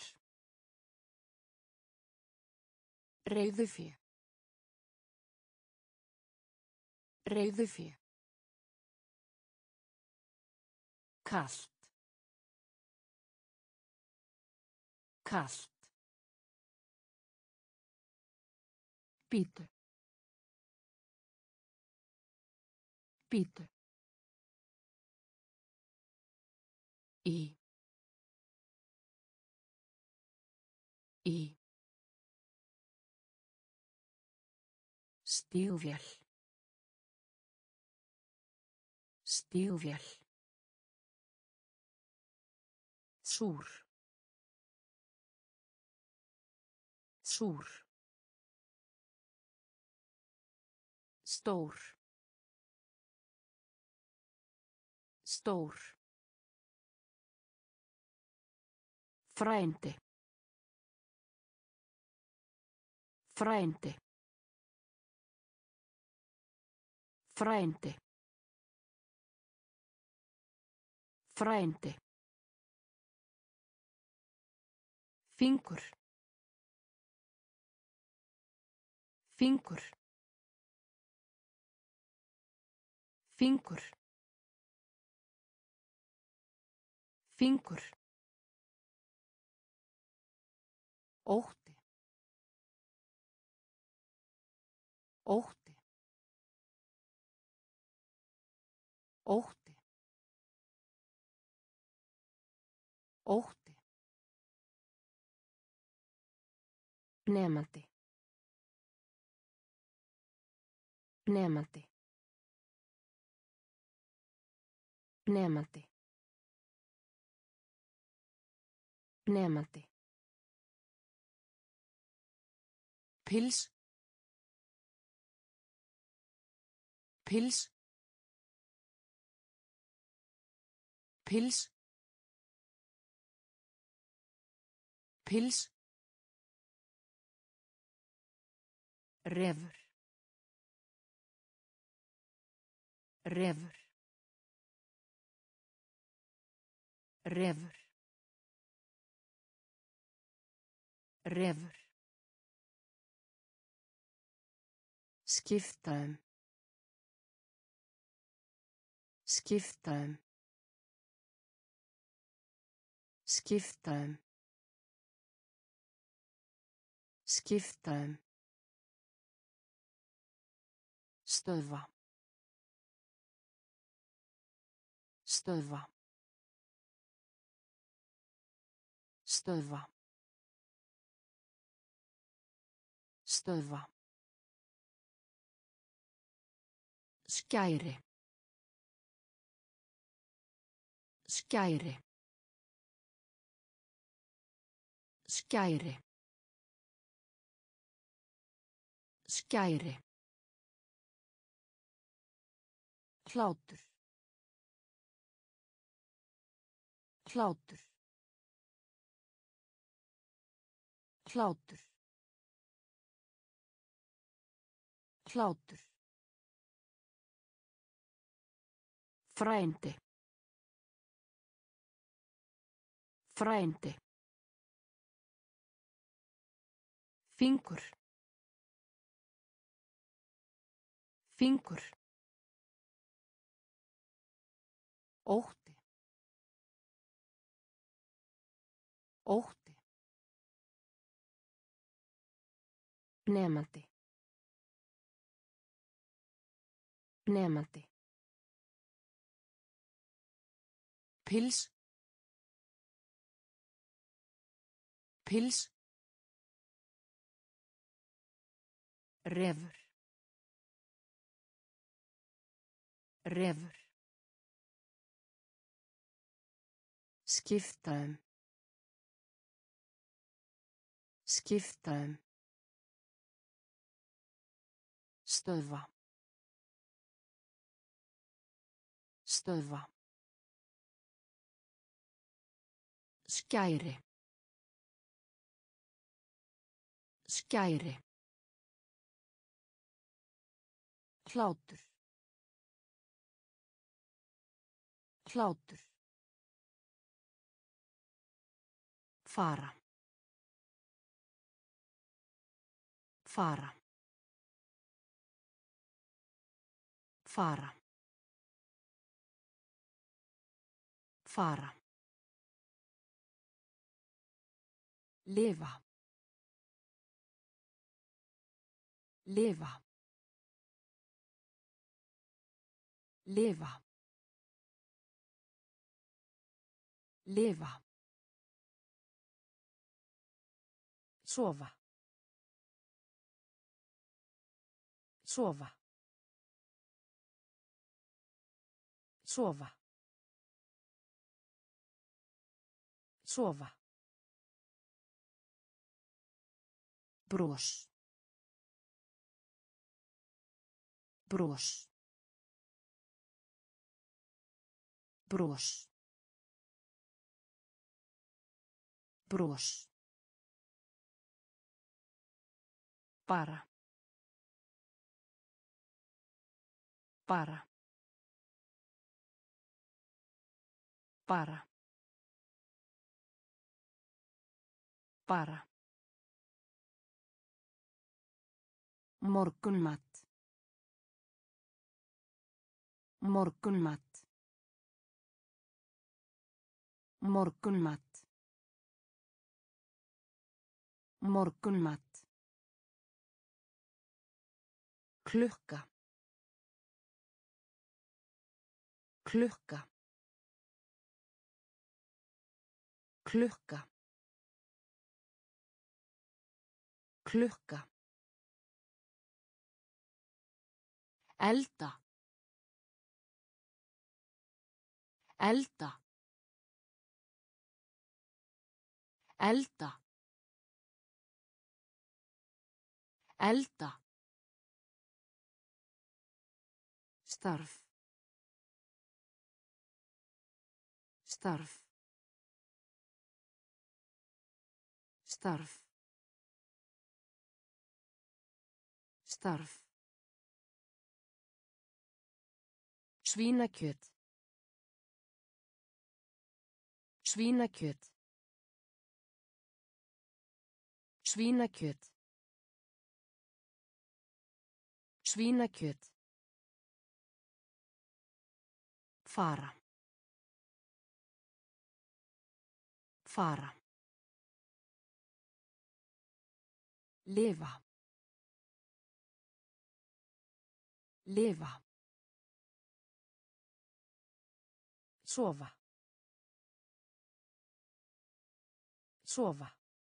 Reiðufé. Reiðufé. Kalt. Kalt. Bíddu. Bíddu. Í. Í. Stígvél. Stígvél. Súr. Súr. Stór. Stór. Frændi. Frændi. Frændi. Frændi. Fingur. Fingur. Fingur. Fingur. Ótti. Ótti. Ótti. Ótti. Nemandi. Nemandi. Nemandi. Nemandi. Pils. Pils. Pils. Pils. Refur. Refur. Refur. Refur. Skipta um. Skipta um. Skipta um. Skipta um. Stöðva. Stöðva. Stöðva. Stöðva. Skæri. Skæri. Skæri. Skæri. Hlátur. Hlátur. Hlátur. Hlátur. Frændi. Frændi. Fingur. Fingur. Ótti. Ótti. Nemandi. Nemandi. Pils. Pils. Refur. Refur. Skipta um. Skipta um. Stöðva. Stöðva. Skæri. Skæri. Hlátur. Hlátur. Fara. Fara. Fara. Fara. Lifa. Lifa. Lifa. Lifa. Sofa. Sofa. Sofa. Sofa. Bros. Bros. Bros. Bros. Para. Para. Para. Para. Morgunmat. Morgunmat. Morgunmat. Morgunmat. Klukka. Klukka. Klukka. Klukka. Elda. Elda. Elda. Elda. Starf. Starf. Starf. Starf. Svínakjöt. Svínakjöt. Svínakjöt. Svínakjöt. Fara. Fara. Lifa. Lifa. Sofa. Sofa.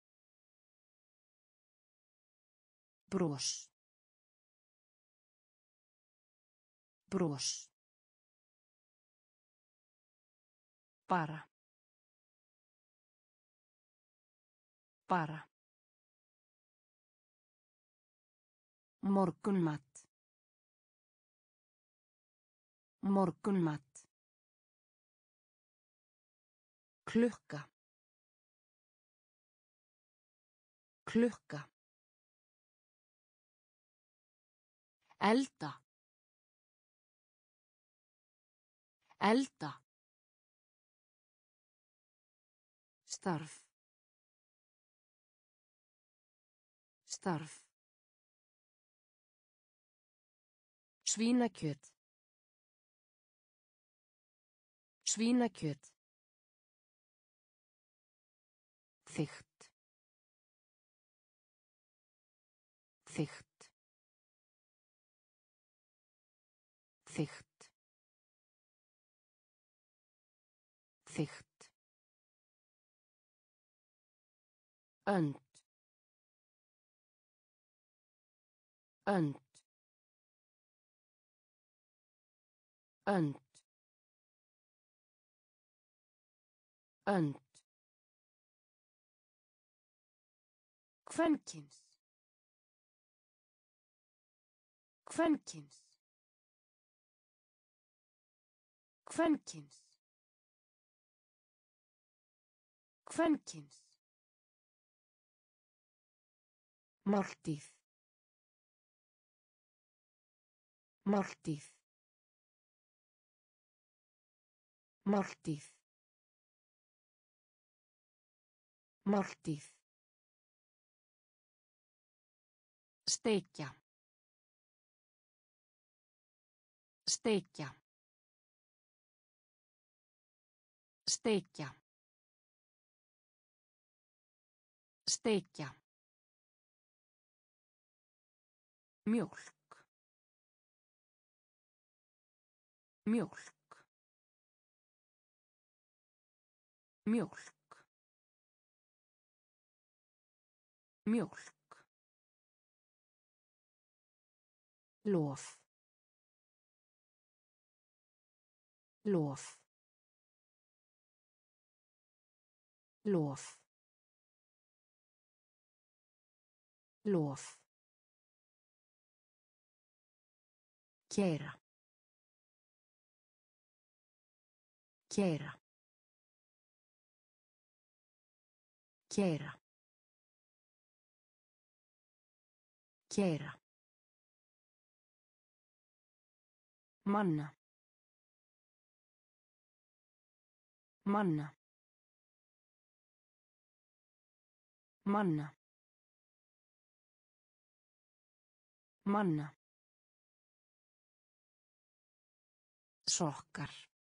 Bros. Bros. Para. Para. Morgunmat. Morgunmat. Klukka. Klukka. Elda. Elda. Starf. Starf. Svínakjöt. Svínakjöt. Þykkt. Þykkt. Þykkt. Þykkt. Önd. Önd. Önd. Önd. Kvenkyns. Kvenkyns. Kvenkyns. Kvenkyns. Máltíð. Máltíð. Máltíð. Máltíð. Steikja. Steikja. Steikja. Steikja. Mjólk. Mjólk. Mjólk. Mjólk. Lof. Lof. Lof. Lof. Keyra. Keyra. Keyra. Keyra. Manna. Manna. Manna. Manna. Sokkar.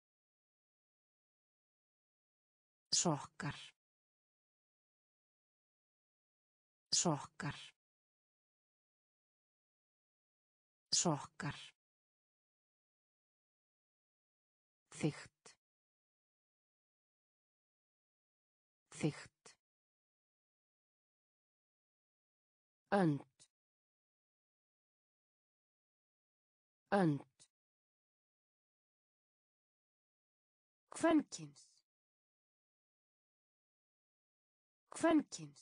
Sokkar. Sokkar. Sokkar. Þykkt. Þykkt. Önd. Önd. Kvenkyns. Kvenkyns.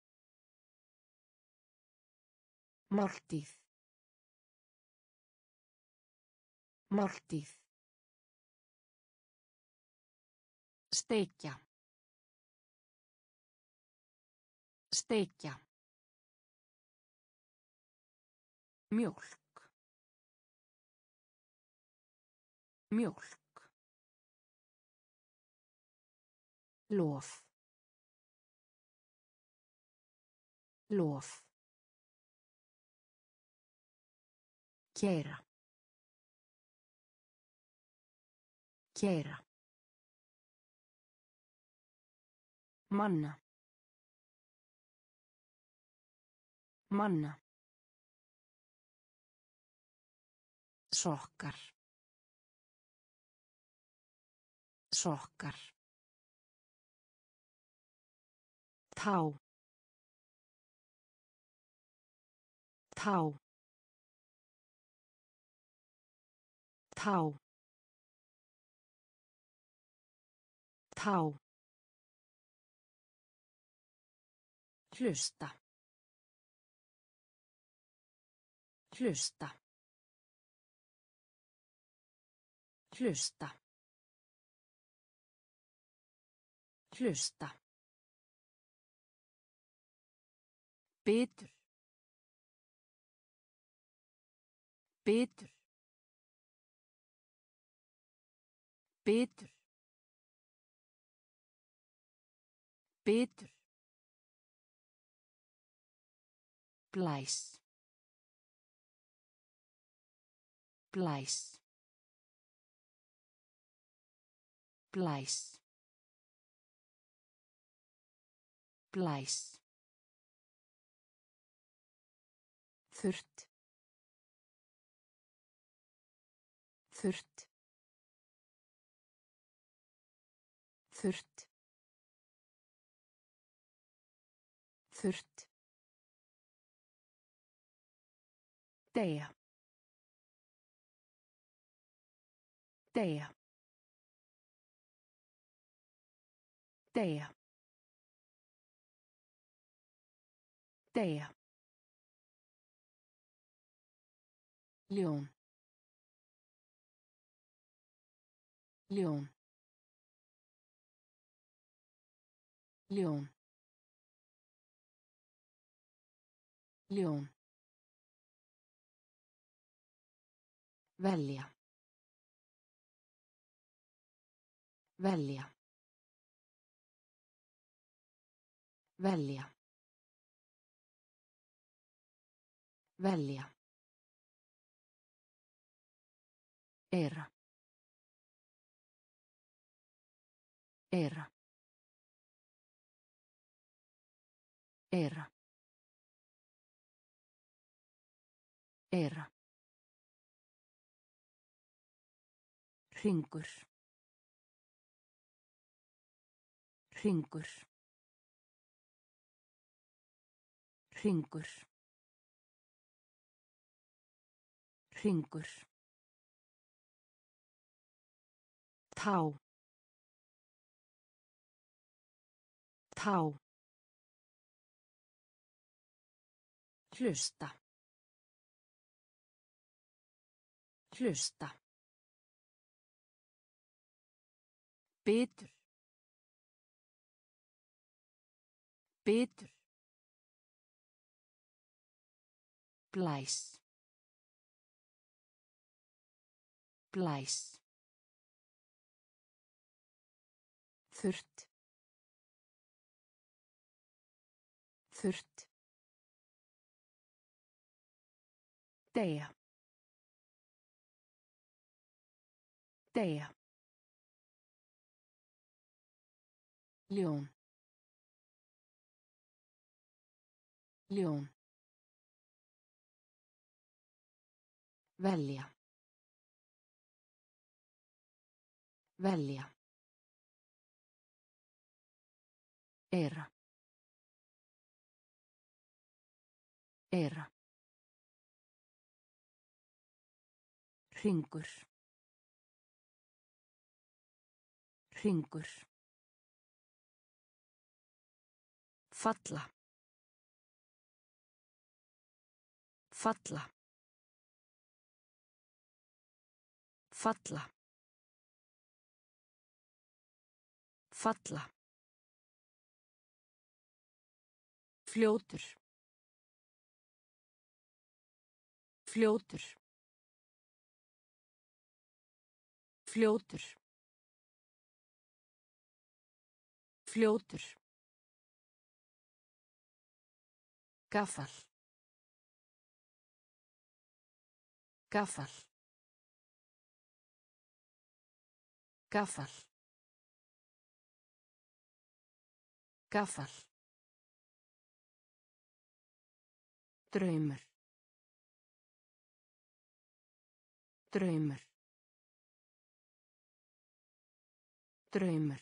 Máltíð. Máltíð. Steikja. Steikja. Mjólk. Mjólk. Lof. Lof. Keyra. Keyra. Manna. Manna. Sokkar. Sokkar. Tá. Tá. Tá. Tá. Hlusta. Hlusta. Hlusta. Hlusta. Bitur. Bitur. Bitur. Bitur. Blæs. Blæs. Blæs. Blæs. Þurrt. Þurrt. Þurrt. Þurrt. Deyja. Deyja. Deyja. Deyja. Ljón. Ljón. Ljón. Ljón. Velja. Velja. Velja. Velja. Eyra. Eyra. Eyra. Eyra. Hringur. Hringur. Hringur. Hringur. Tá. Tá. Hlusta. Hlusta. Bitur. Bitur. Blæs. Blæs. Þurrt. Þurrt. Deyja. Deyja. Ljón. Ljón. Velja. Velja. Eyra. Eyra. Hringur. Hringur. Falla. Falla. Falla. Falla. Fljótur. Fljótur. Fljótur. Fljótur. Gaffal. Gaffal. Gaffal. Gaffal. Draumur. Draumur. Draumur.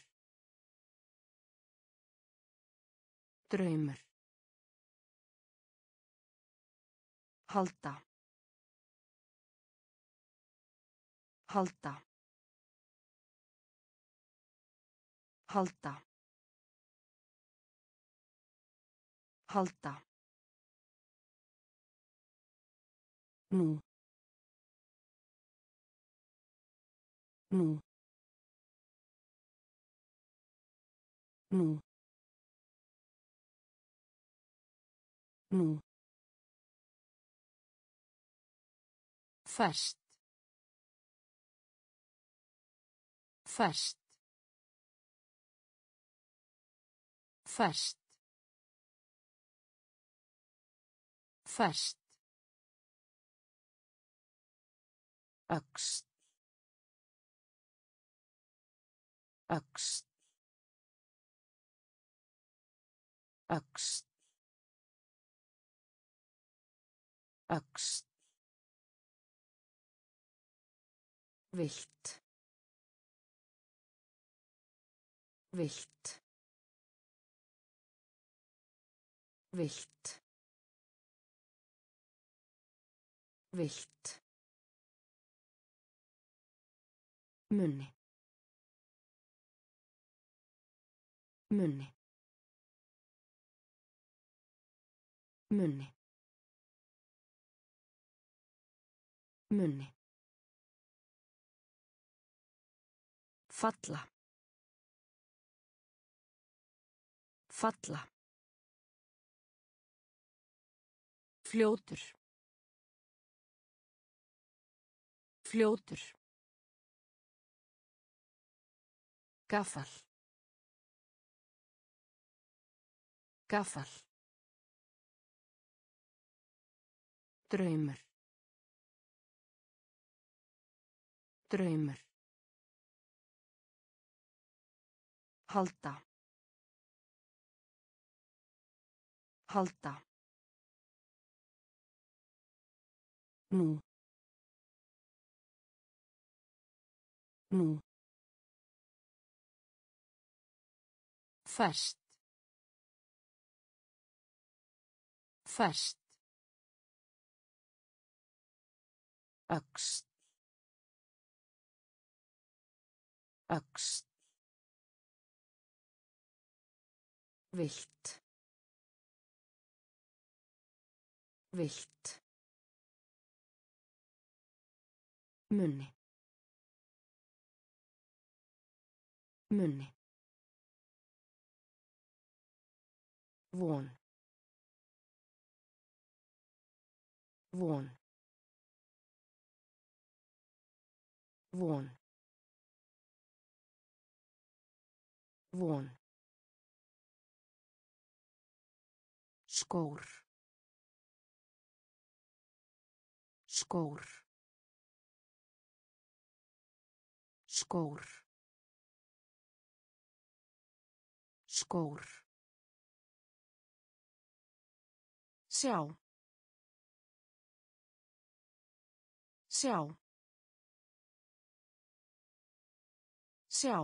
Draumur. Halda. Halda. Halda. Halda. Nú. Nú. Nú. Nú. Ferskt. Ferskt. Ferskt. Ferskt. Öxl. Öxl. Öxl. Öxl. Vilt. Vilt. Vilt. Vilt. Munni. Munni. Munni. Munni. Falla. Falla. Fljótur. Fljótur. Gaffal. Gaffal. Draumur. Draumur. Halda. Halda. Nú. Nú. Ferskt. Ferskt. Öxl. Öxl. Vilt. Vilt. Munni. Munni. Von. Von. Von. Von. Skór. Skór. Skór. Skór. Sjá. Sjá. Sjá.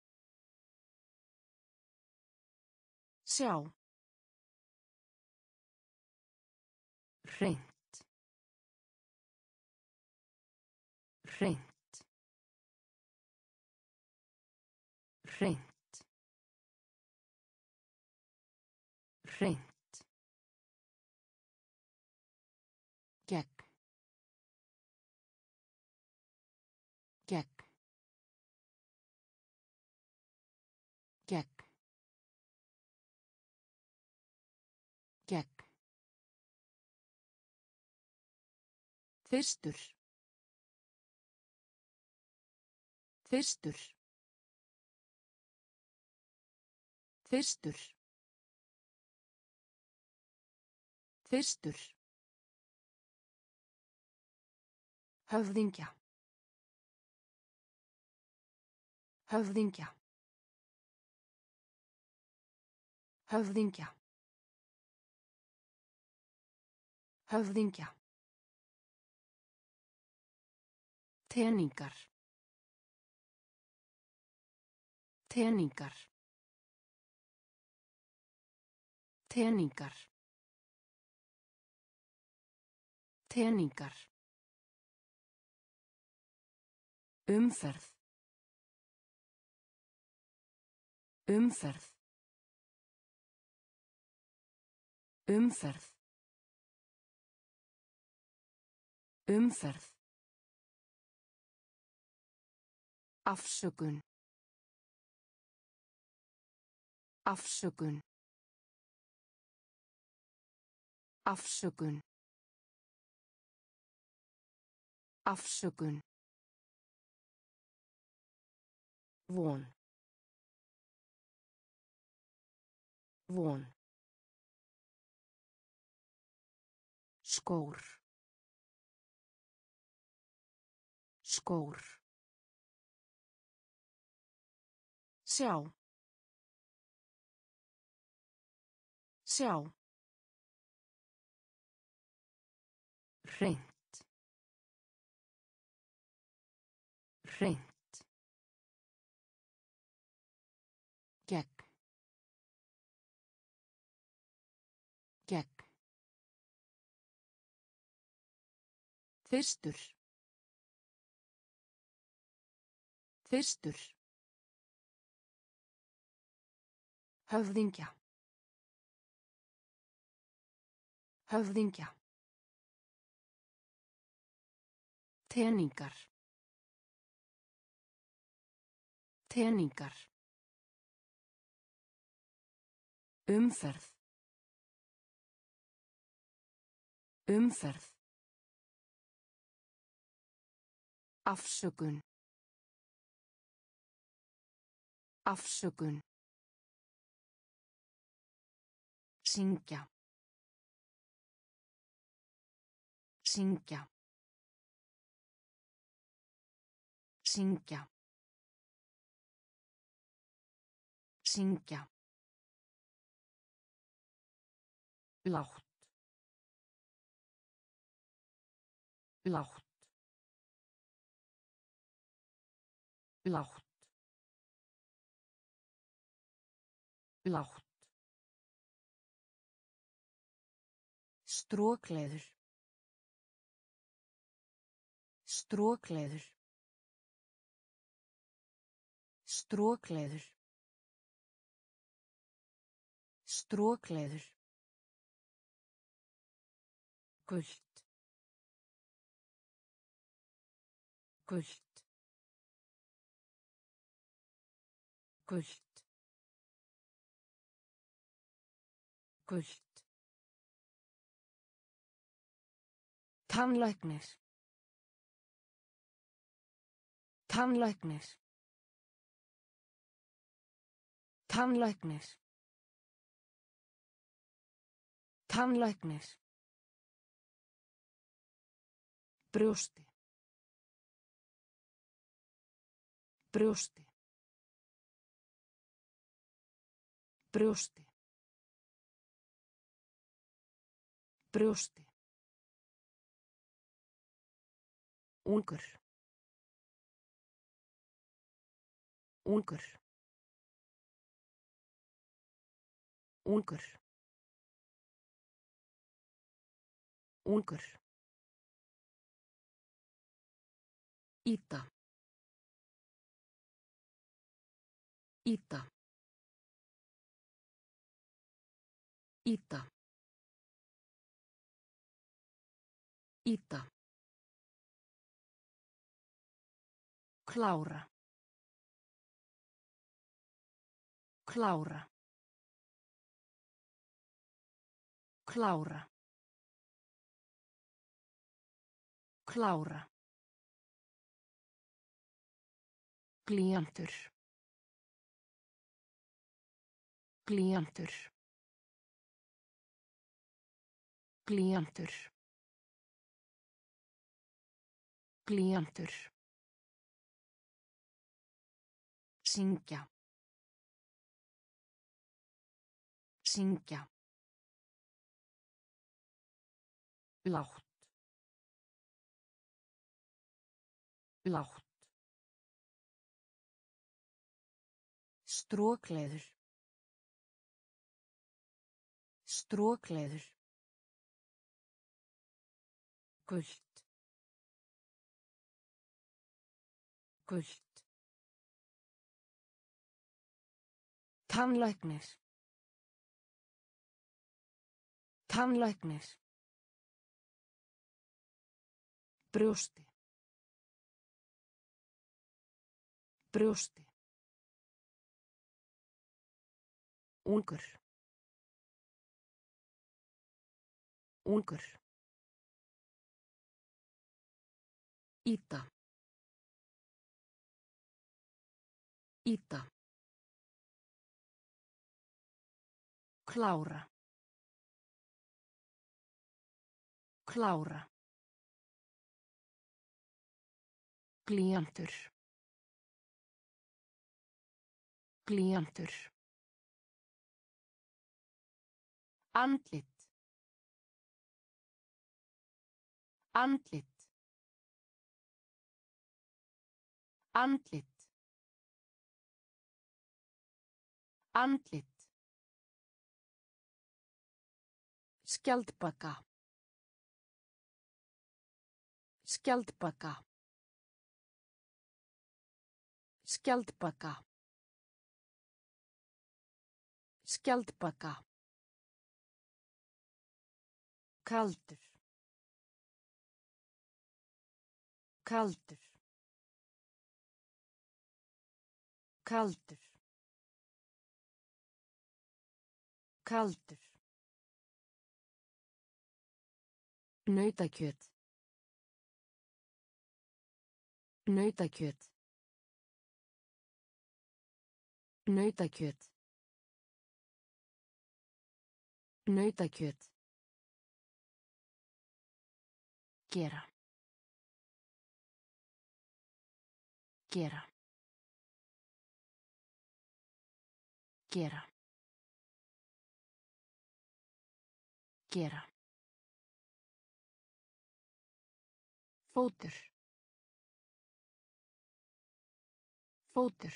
Sjá. Hreint. Hreint. Hreint. Hreint. Gegn. Gegn. Gegn. Gegn. Fyrstur. Fyrstur. Fyrstur. Fyrstur. Höfðingja. Höfðingja. Höfðingja. Höfðingja. Teningar. Teningar. Teningar. Teningar. Umferð. Umferð. Umferð. Umferð. Afsökun. Afsökun. Afsökun. Afsökun. Von. Von. Skór. Skór. Sjá. Sjá. Hreint. Hreint. Gegn. Gegn. Fyrstur. Fyrstur. Höfðingja. Höfðingja. Teningar. Teningar. Umferð. Umferð. Afsökun. Afsökun. Syngja. Syngja. Syngja. Syngja. Lágt. Lágt. Lágt. Lágt. Strokleður. Strokleður. Strokleður. Strokleður. Gult. Gult. Gult. Gult. Tannlæknir. Tannlæknir. Tannlæknir. Tannlæknir. Brjósti. Brjósti. Brjósti. Brjósti. Ungur. Ungur. Ungur. Ungur. Ýta. Ýta. Ýta. Ýta. Klára. Klára. Klára. Klára. Glíjantur. Glíjantur. Glíjantur. Glíjantur. Syngja. Syngja. Lágt. Lágt. Strokleður. Strokleður. Gult. Gult. Tannlæknir. Tannlæknir. Brjósti. Brjósti. Ungur. Ungur. Ýta. Ýta. Klára. Klára. Glíjantur. Glíjantur. Andlit. Andlit. Andlit. Andlit. Skjaldbaka. Skjaldbaka. Skjaldbaka. Skjaldbaka. Kaldur. Kaldur. Kaldur. Kaldur. Nautakjöt. Nautakjöt. Nautakjöt. Nautakjöt. Gera. Gera. Gera. Gera. Fótur. Fótur.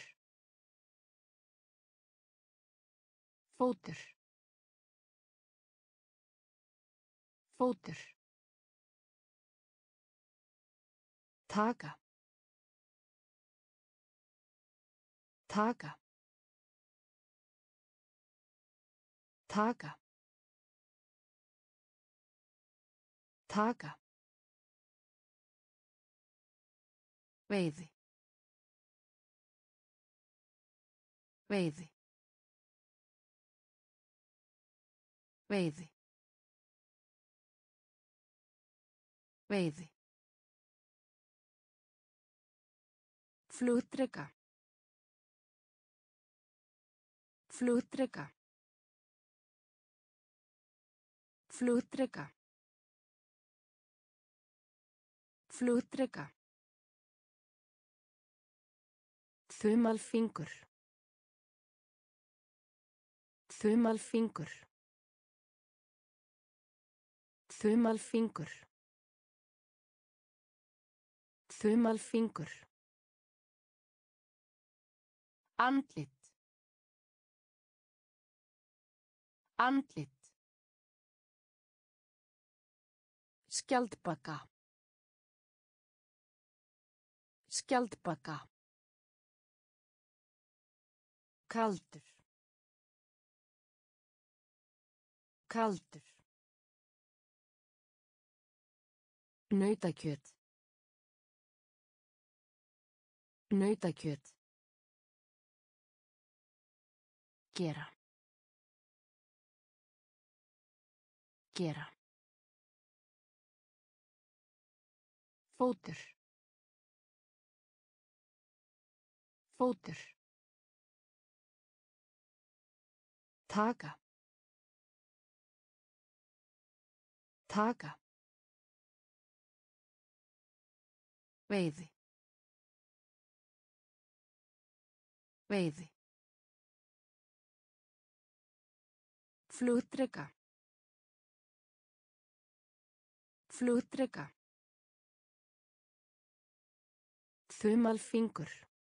Fótur. Fótur. Taka. Taka. Taka. Taka. Veiði. Veiði. Veiði. Veiði. Flugdreka. Flugdreka. Flugdreka. Flugdreka. Þumalfingur. Þumalfingur. Þumalfingur. Þumalfingur. Andlit. Andlit. Skjaldbaka. Skjaldbaka. Kaldur. Kaldur. Nautakjöt. Nautakjöt. Gera. Gera. Fótur. Fótur. Taka. Taka. Veiði. Veiði. Flugdreka. Flugdreka. Þumalfingur.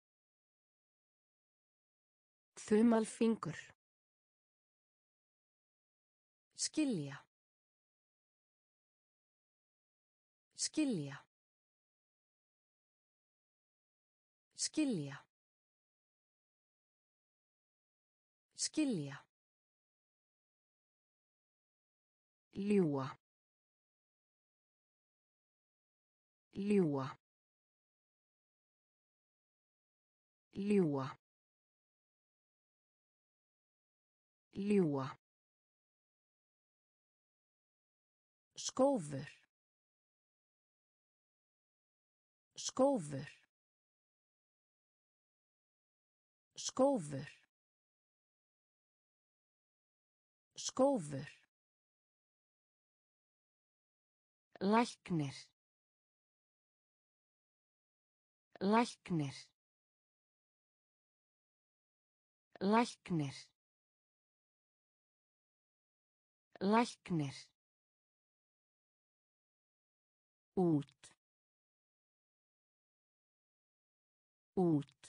Þumalfingur. Skilja. Skilja. Skilja. Skilja. Ljúga. Ljúga. Ljúga. Ljúga. Skófur. Skófur. Skófur. Skófur. Læknir. Læknir. Læknir. Læknir. Út. Út.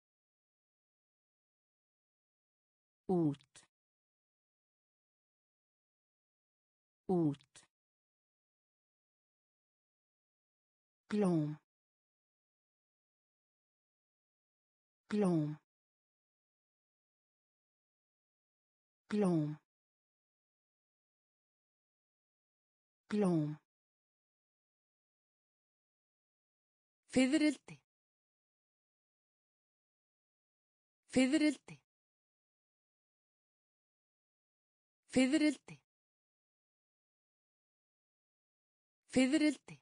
Út. Út. Glóm. Glóm. Glóm. Glóm. Fiðrildi. Fiðrildi. Fiðrildi. Fiðrildi.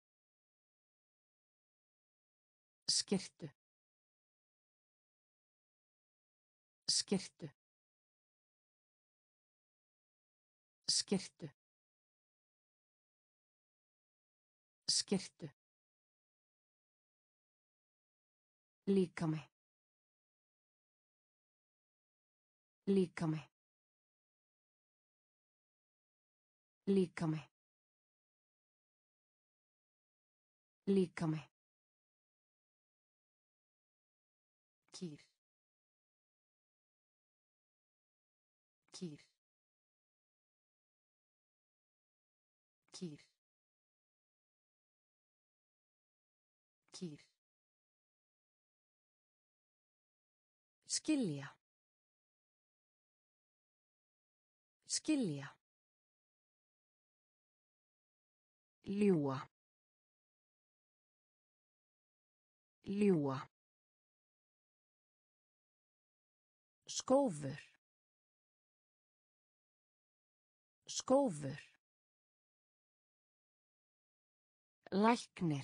Skyrtu. Skyrtu. Skyrtu. Skyrtu. Líkami. Líkami. Líkami. Líkami. Kýr. Kýr. Kýr. Kýr. Skilja. Skilja. Ljúga. Ljúga. Skófur. Skófur. Læknir.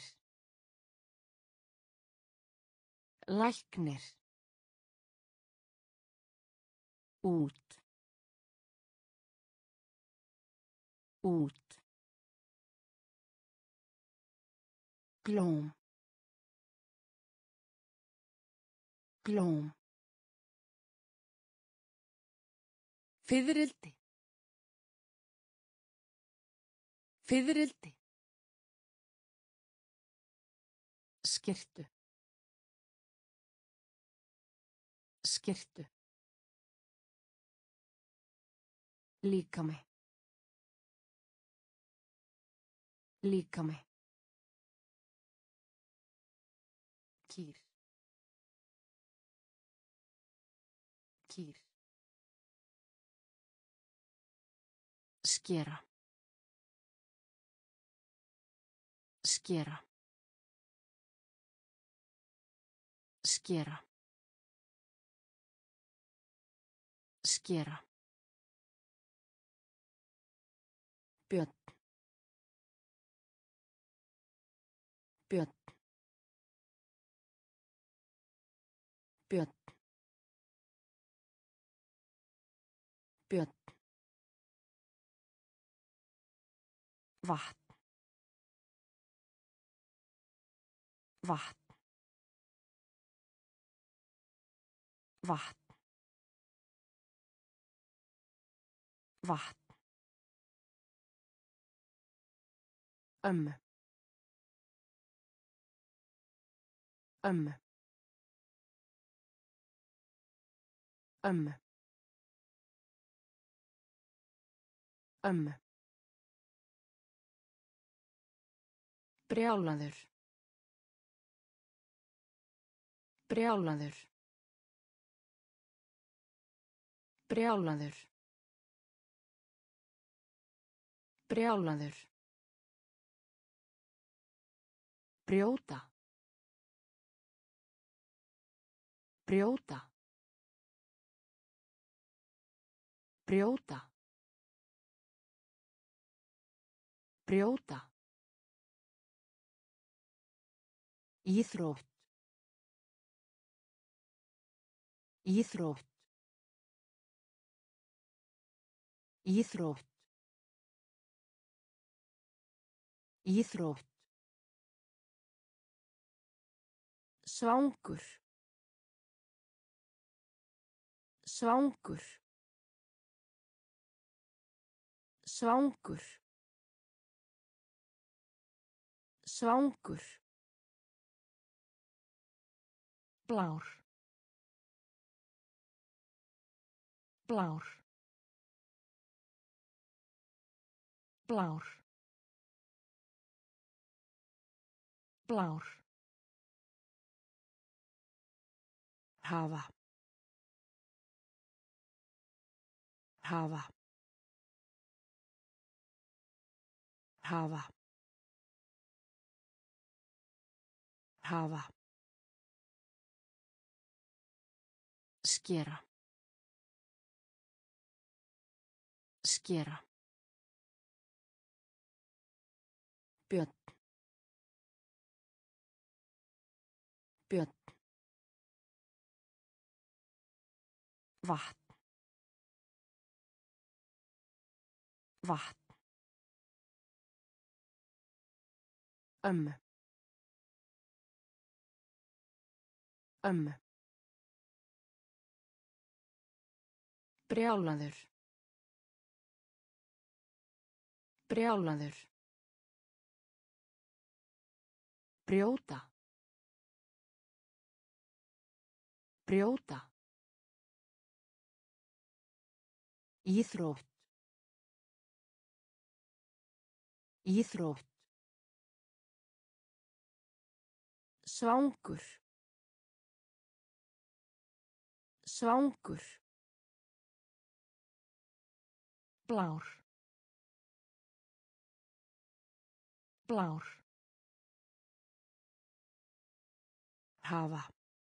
Læknir. Út. Út. Glóm. Glóm. Fiðrildi. Fiðrildi. Skyrtu. Skyrtu. Líkami. Líkami. Kýr. Kýr. Skera. Skera. Skera. Skera. Björn. Björn. Björn. Björn. Vatn. Vatn. Vatn. Vatn. Ömmu. Ömmu. Ömmu. Ömmu. Brjálaður. Brjálaður. Brjálaður. Brjálaður. Brjóta. Brjóta. Brjóta. Brjóta. Íþrótt. Íþrótt. Íþrótt. Íþrótt. Svangur. Svangur. Svangur. Svangur. Blár. Blár. Blár. Blár. Hafa. Hafa. Hafa. Hafa. Skera. Skera. Björn. Björn. Vatn. Vatn. Ömmu. Ömmu. Brjálaður. Brjálaður. Brjóta. Brjóta. Íþrótt. Íþrótt. Svangur. Svangur. Blár. Blár. Hafa.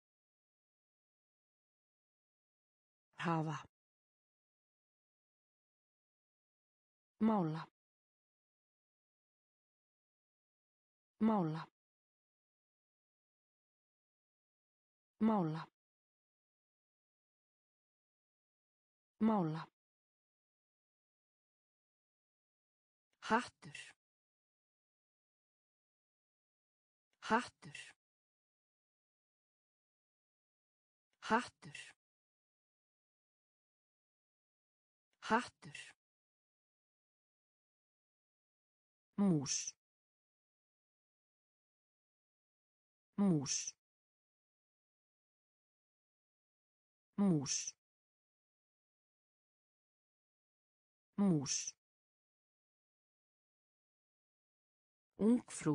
Hafa. Mála. Mála. Mála. Mála. Hattur. Hattur. Hattur. Hattur. Mús. Mús. Mús. Mús. Ungfrú.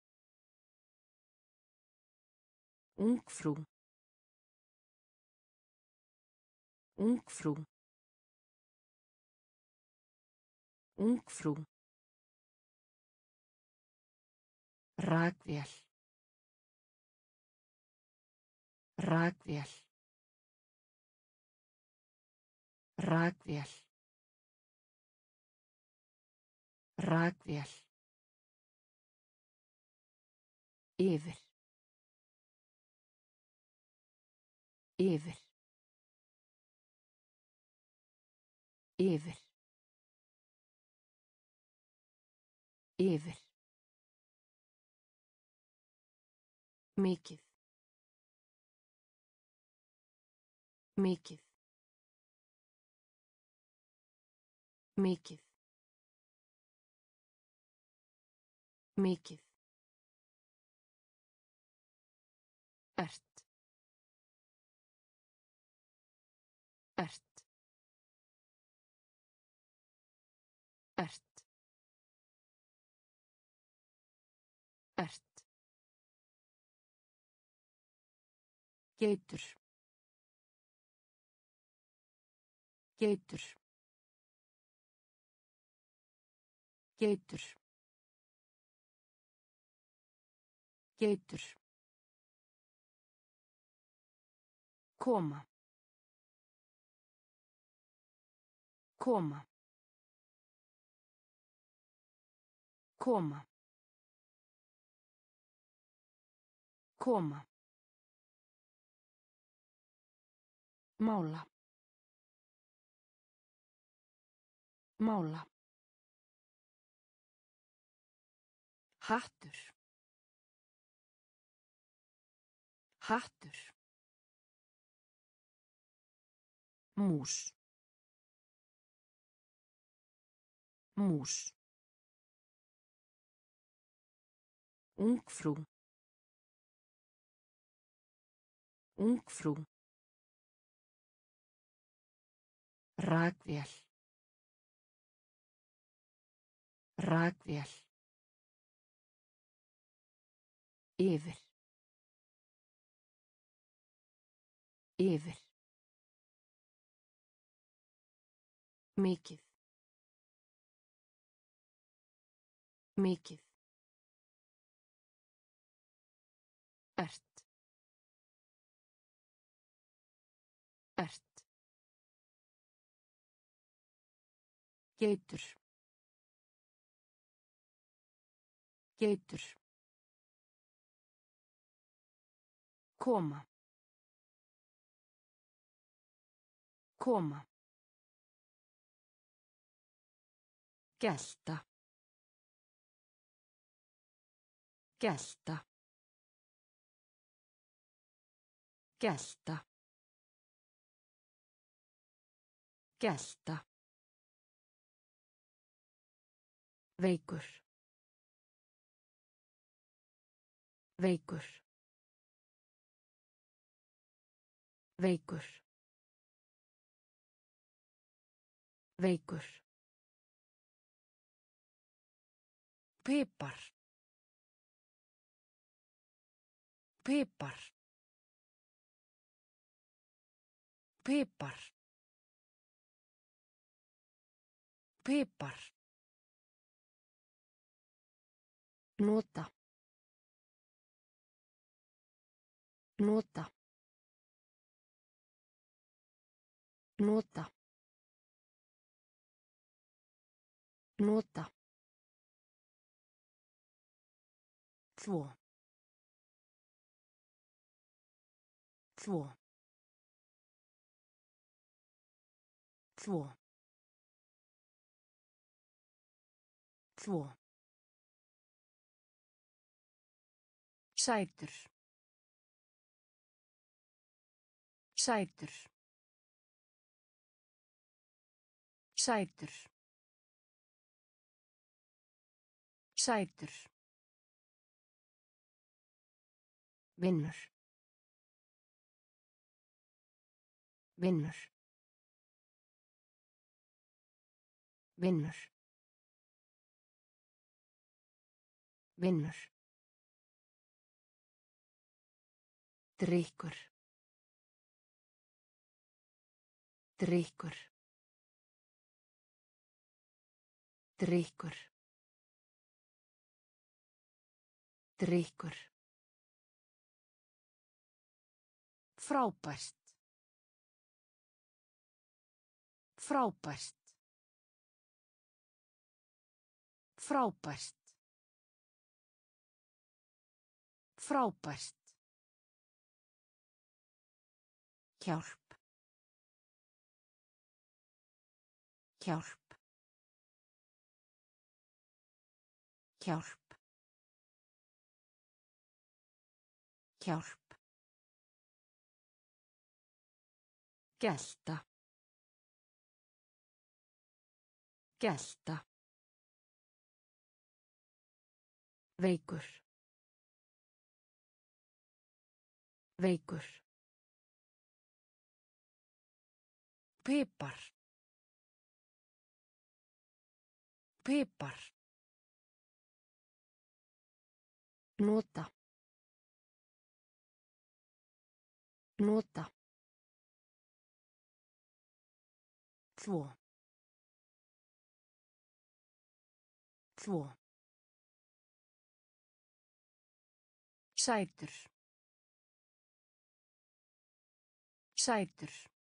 Ungfrú. Ungfrú. Ungfrú. Rakvél. Rakvél. Rakvél. Rakvél. Yfir. Yfir. Yfir. Yfir. Mikið. Mikið. Mikið. Mikið. Ert. Ert. Ert. Ert. Geitur. Geitur. Geitur. Geitur. Koma. Koma. Koma. Koma. Mála. Mála. Hattur. Hattur. Mús. Mús. Ungfrú. Ungfrú. Rakvél. Rakvél. Yfir. Yfir. Mikið. Mikið. Ert. Ert. Geitur. Geitur. Koma. Koma. Gelta. Gelta. Gelta. Gelta. Veikur. Veikur. Veikur. Veikur. Pipar. Pipar. Pipar. Pipar. Nota. Nota. Nota. Nota. Þvo. Þvo. Þvo. Þvo. Sætur. Sætur. Sætur. Sætur. Vinnur. Vinnur. Vinnur. Vinnur. Drykkur. Drykkur. Drykkur. Drykkur. Frábært. Frábært. Frábært. Frábært. Hjálp. Hjálp. Hjálp. Hjálp. Gelta. Gelta. Veikur. Veikur. Pipar. Pipar. Nota. Nota. Þvo. Þvo. Sætur. Sætur.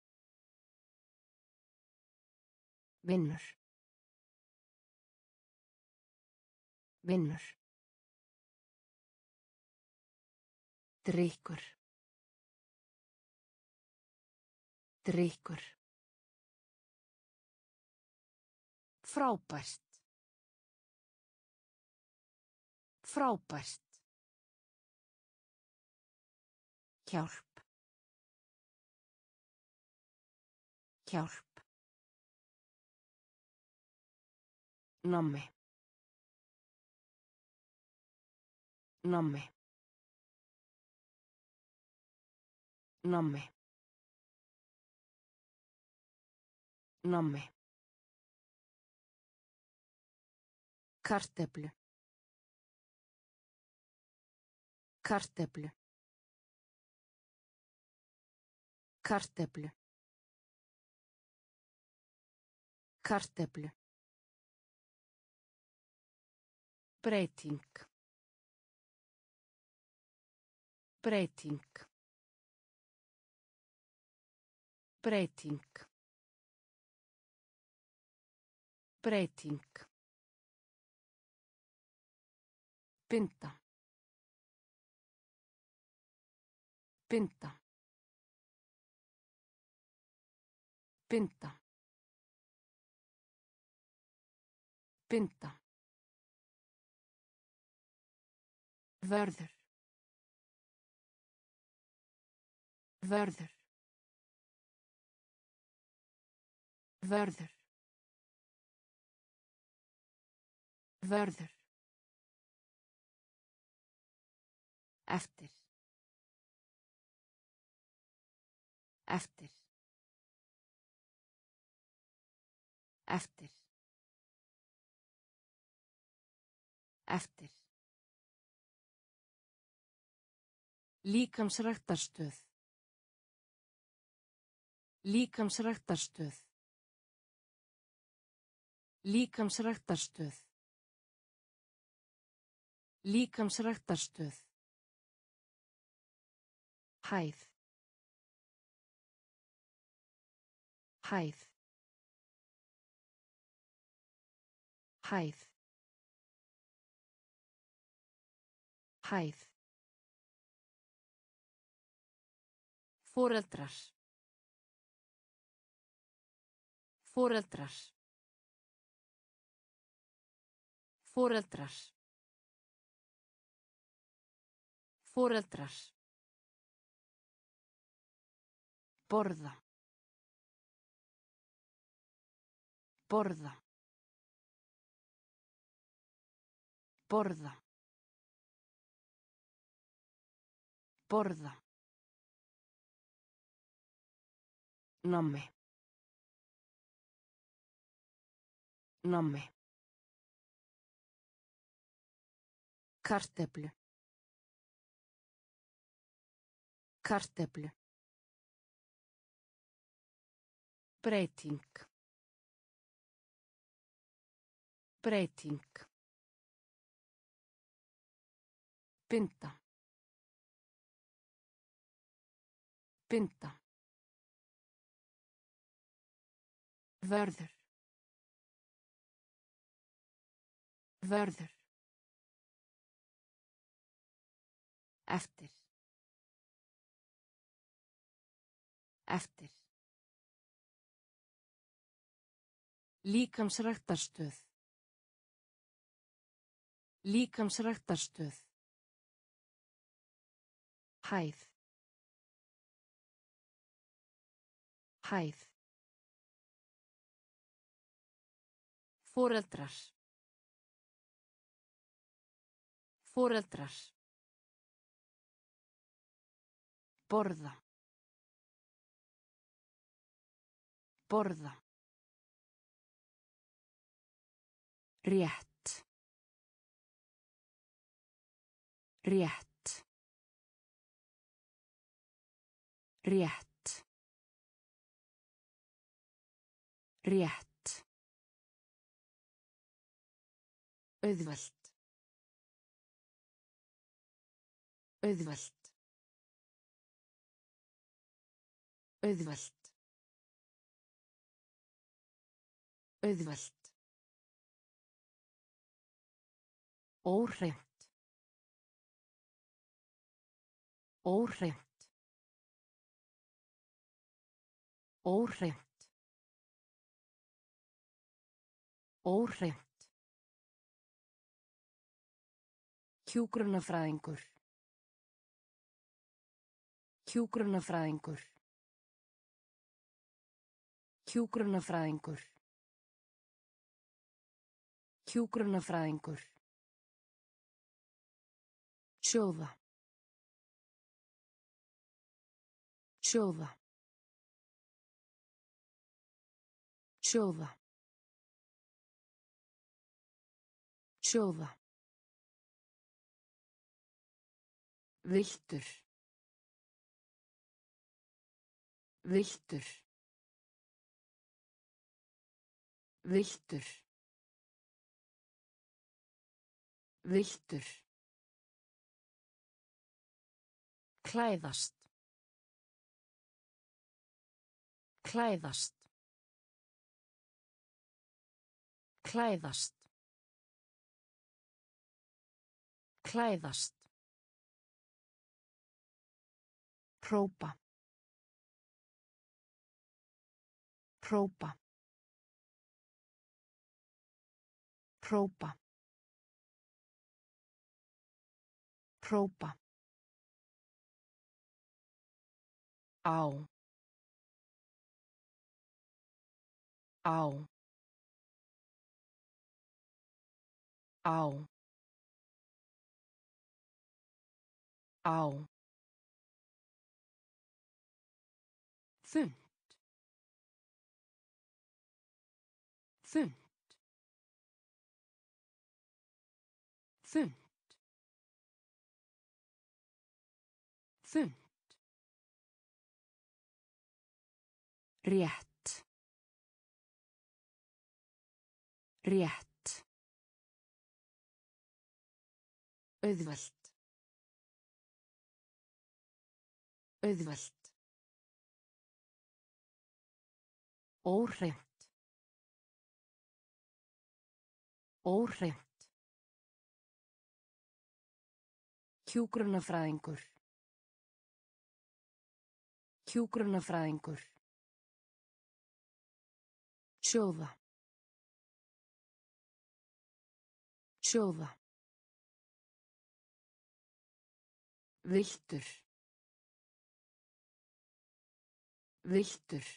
Vinnur. Vinnur. Drykkur. Drykkur. Frábært. Frábært. Hjálp. Hjálp. Nammi. Nammi. Nammi. Nammi. Kartöflu. Kartöflu. Kartöflu. Kartöflu. Breyting. Breyting. Breyting. Breyting. Binda. Binda. Binda. Binda. Vörður. Vörður. Vörður. Vörður. Eftir. Eftir. Eftir. Eftir. Líkamsræktarstöð. Líkamsræktarstöð. Líkamsræktarstöð. Líkamsræktarstöð. Hæð. Hæð. Hæð. Hæð. Foreldrar. Foreldrar. Foreldrar. Foreldrar. Borða. Borða. Borða. Borða. Nammi. Nammi. Kartöflu. Kartöflu. Breyting. Breyting. Binda. Binda. Vörður. Vörður. Eftir. Eftir. Líkamsræktarstöð. Líkamsræktarstöð. Hæð. Hæð. Foreldrar. Foreldrar. Borða. Borða. Rétt. Rétt. Rétt. Rétt. Auðvelt. Auðvelt. Auðvelt. Auðvelt. Óhreint. Óhreint. Óhreint. Óhreint. Hjúkrunarfræðingur. Hjúkrunarfræðingur. Hjúkrunarfræðingur. Hjúkrunarfræðingur. Sjóða. Sjóða. Sjóða. Sjóða. Villtur. Villtur. Villtur. Villtur. Klæðast. Klæðast. Klæðast. Klæðast. Hrópa. Hrópa. Hrópa. Hrópa. Á. Á. Á. Á. Þunnt. Þunnt. Þunnt. Þunnt. Rétt. Rétt. Auðvelt. Auðvelt. Óhreint. Óhreint. Hjúkrunarfræðingur. Hjúkrunarfræðingur. Sjóða. Sjóða. Villtur. Villtur.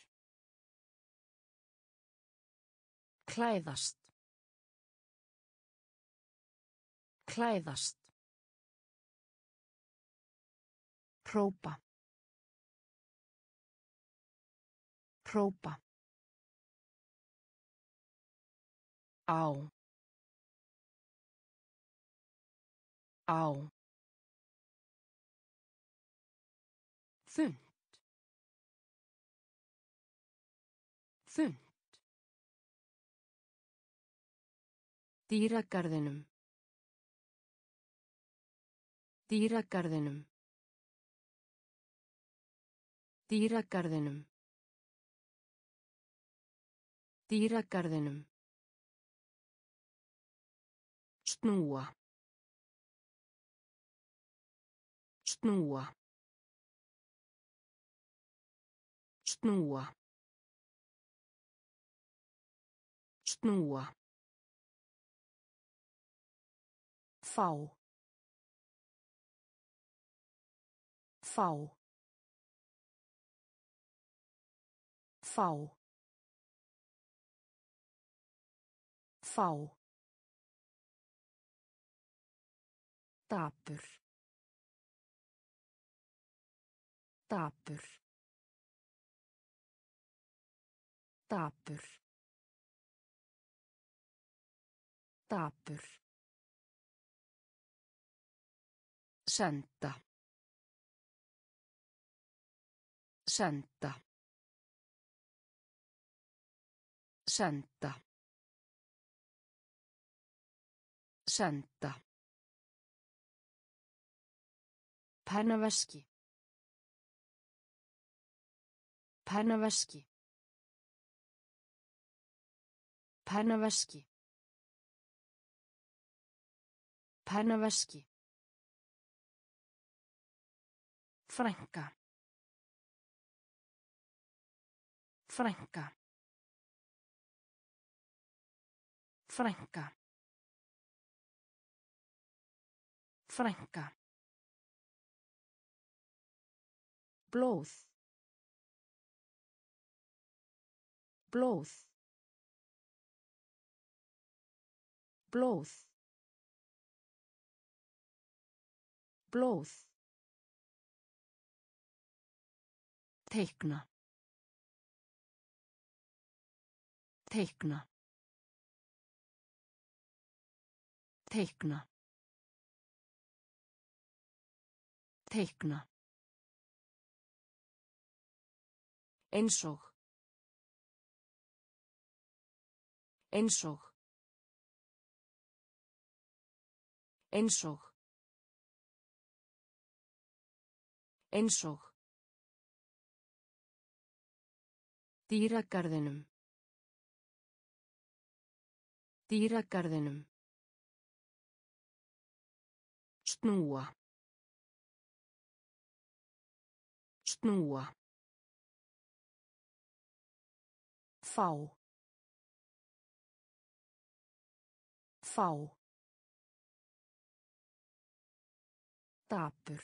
Klæðast. Klæðast. Hrópa. Hrópa. Á. Á. Þunnt. Þunnt. Dýragarðinum. Dýragarðinum. Dýragarðinum. Dýragarðinum. Snúa. Snúa. Snúa. Snúa. Fá. Fá. Fá. Fá. Dapur. Dapur. Dapur. Dapur. Senda. Senda. Senda. Senda. Pennaveski. Pennaveski. Pennaveski. Pennaveski. Frænka. Frænka. Frænka. Frænka. Blóð. Blóð. blóð, blóð, teikna, teikna, teikna, teikna, einsog, einsog, einsog, einsog, dýragarðinum, dýragarðinum, snúa, snúa, fá, fá, dapur,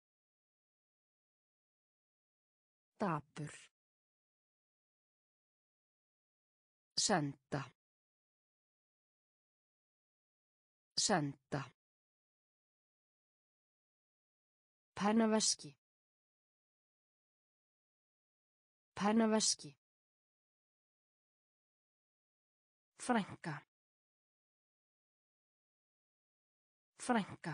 dapur, senda, senda, pennaveski, pennaveski, frænka, frænka,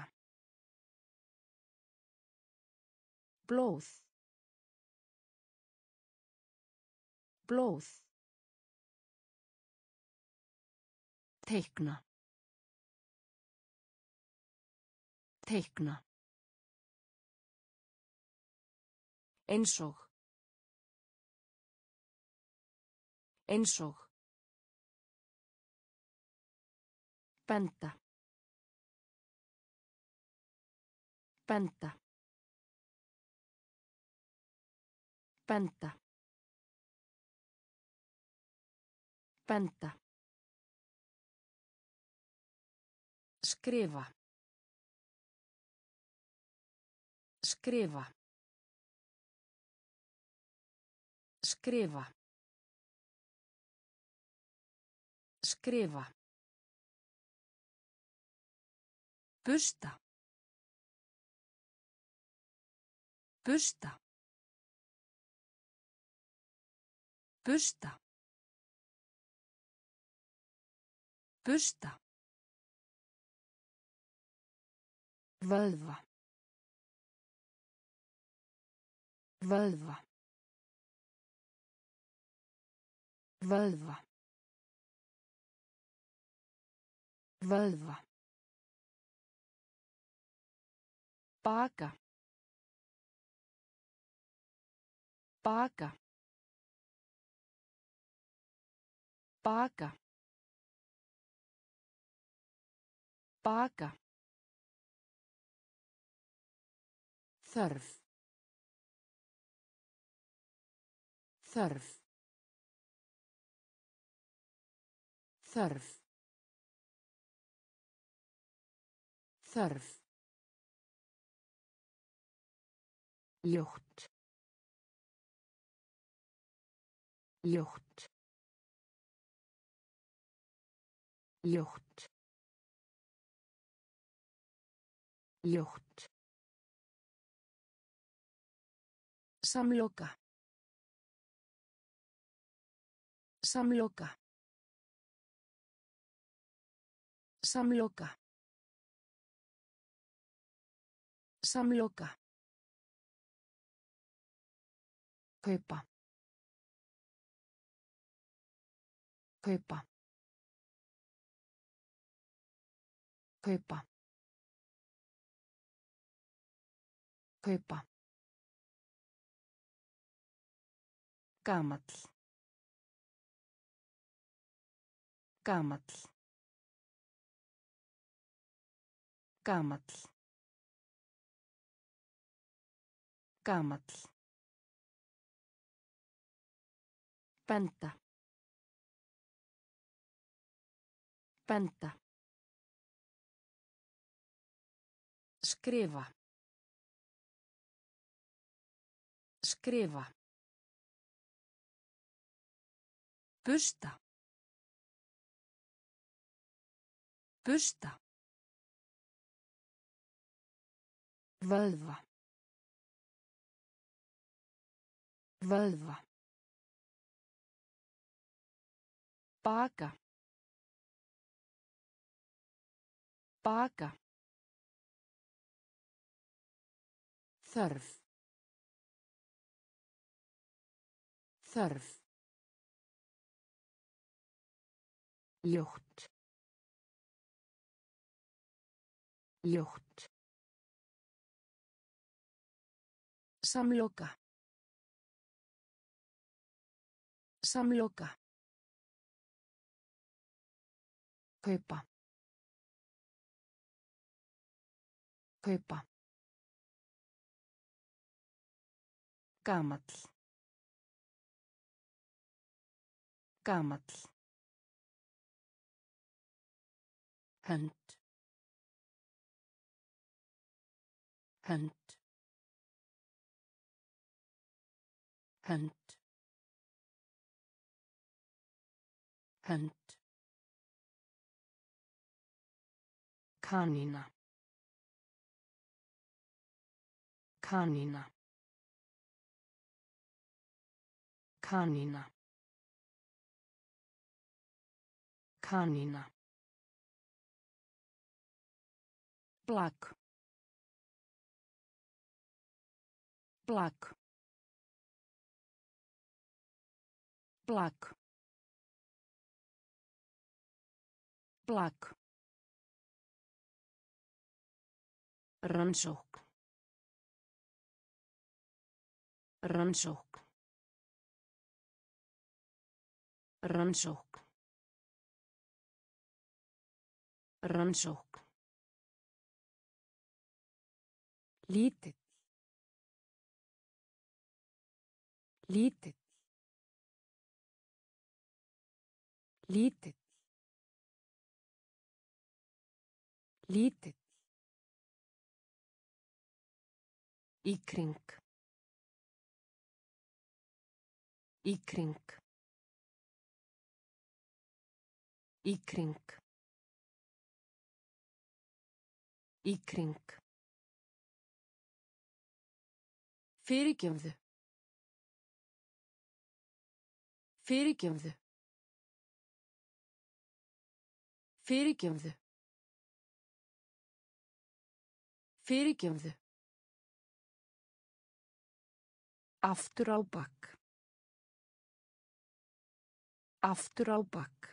blóð, blóð, teikna, teikna, einsog, einsog, benda, benda, benda, benda, skrifa, skrifa, skrifa, skrifa, bursta, bursta, bursta, bursta, vöðva, vöðva, vöðva, vöðva, baka, baka, baka, baka, þörf, þörf, þörf, þörf, ljótt, ljótt, ljótt, ljótt, samloka, samloka, samloka, samloka, kaupa, kaupa, kaupa, kaupa, gamall, gamall, gamall, gamall, benda, benda, skrifa, skrifa, bursta, Busta. Vöðva. Vöðva. Baka. Baka. Þörf. Þörf. Ljótt. Ljótt. Samloka. Samloka. Kaupa. Kaupa. Gamall. Gamall. Hönd. Hönd. Hönd. Hönd. Kanína. Kanína. Kanína. Kanína. Blak. Blak. Blak. Blak. Rannsókn. Rannsókn. Rannsókn. Rannsókn. Lítill. Lítill. Lítill. Lítill. Í kring. Í kring. Í kring. Í kring. Fyrirgefðu. Fyrirgefðu. Fyrirgefðu. Fyrirgefðu. Aftur á bak. Aftur á bak.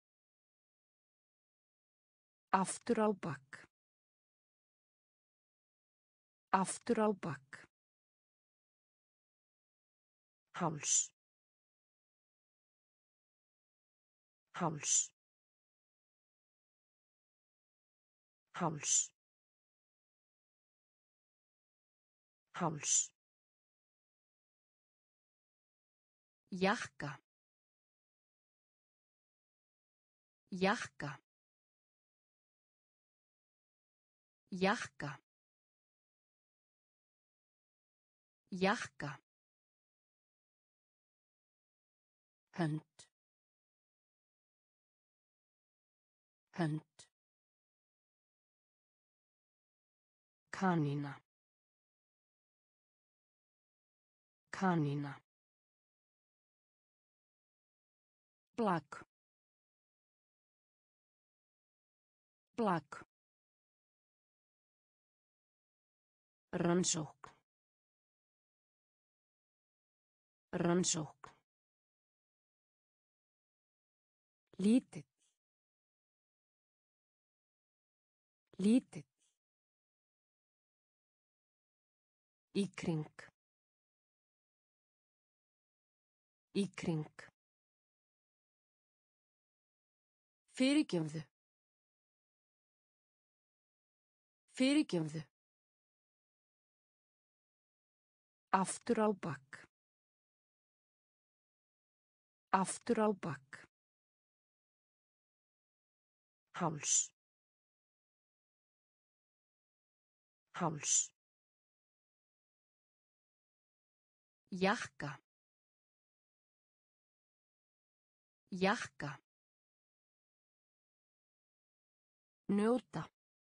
Aftur á bak. Aftur á bak. Háls. Háls. Háls. Háls. Jakka. Jakka. Jakka. Jakka. Hönd. Hönd. Kanína. Kanína. Blak. Blak. Rannsókn. Rannsókn. Lítill. Lítill. Í kring. Í kring. Fyrirgefðu. Fyrirgefðu. Aftur á bak. Aftur á bak. Háls. Háls. Jakka. Jakka. Njóta.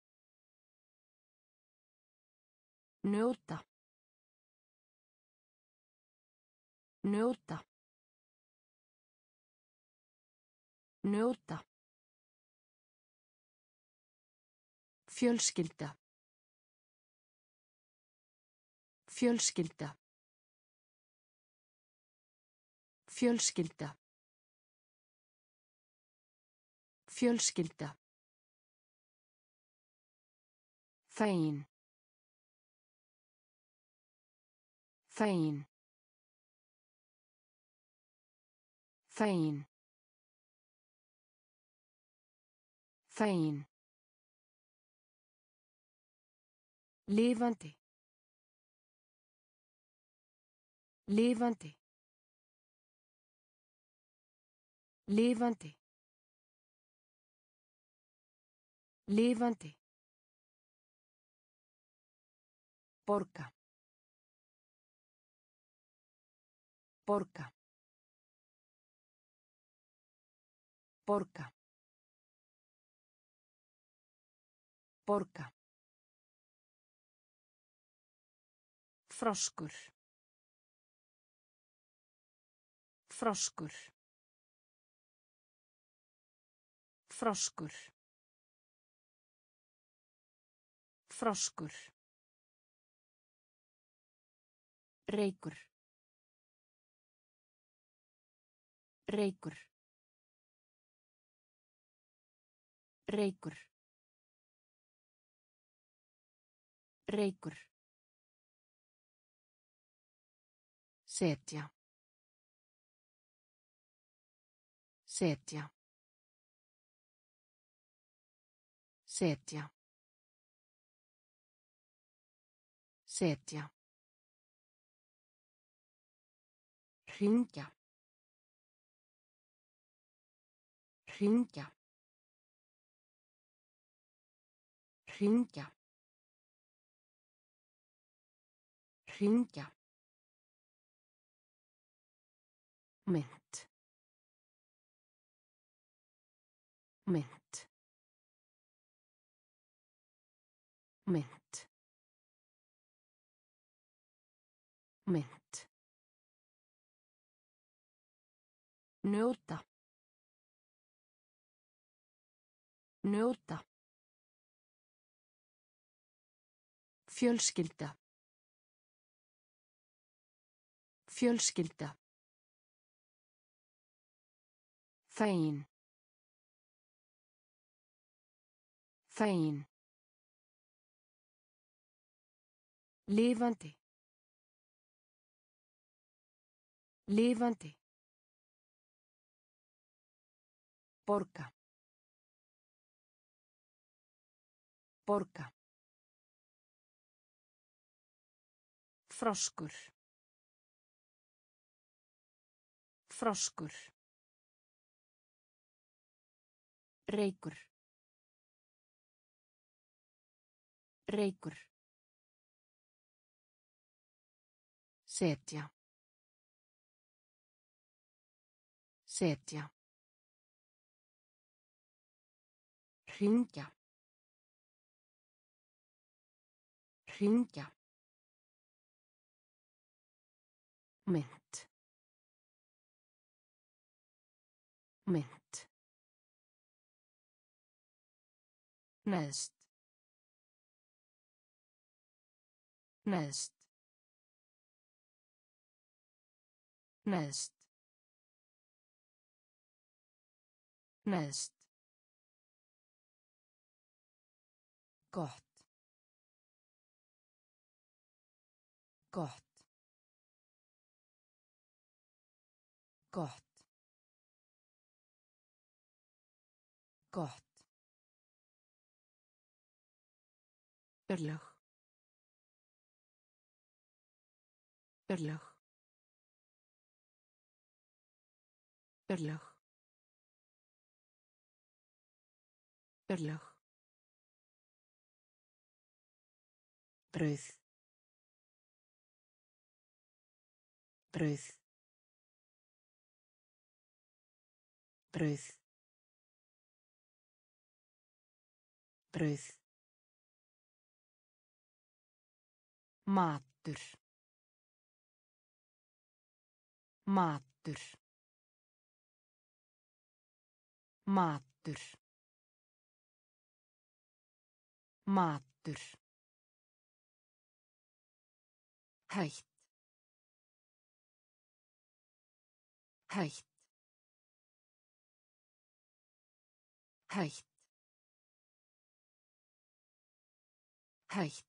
Njóta. Njóta. Njóta. Fjölskylda. Fjölskylda. Fjölskylda. Fjölskylda. Fegin. Fegin. Fegin. Fegin. Lifandi. Lifandi. Lifandi. Lifandi. Borga. Borga. Borga. Borga. Froskur. Froskur. Froskur. Froskur. Reykur. Reykur. Reykur. Reykur. Setja. Setja. Setja. Setja. Hringja. Hringja. Hringja. Hringja. Mynt. Mynt. Mynt. Mynt. Njóta. Njóta. Fjölskylda. Fjölskylda. Fegin. Fegin. Lifandi. Lifandi. Borga. Borga. Froskur. Froskur. Reykur. Reykur. Setja. Setja. Hringja. Hringja. Mynt. Mynt. Neðst. Neðst. Neðst. Neðst. Gott. Gott. Gott. Gott. Örlög. Örlög. Örlög. Örlög. Brauð. Brauð. Brauð. Brauð. Matur. Matur. Matur. Matur. Hætt. Hætt. Hætt. Hætt.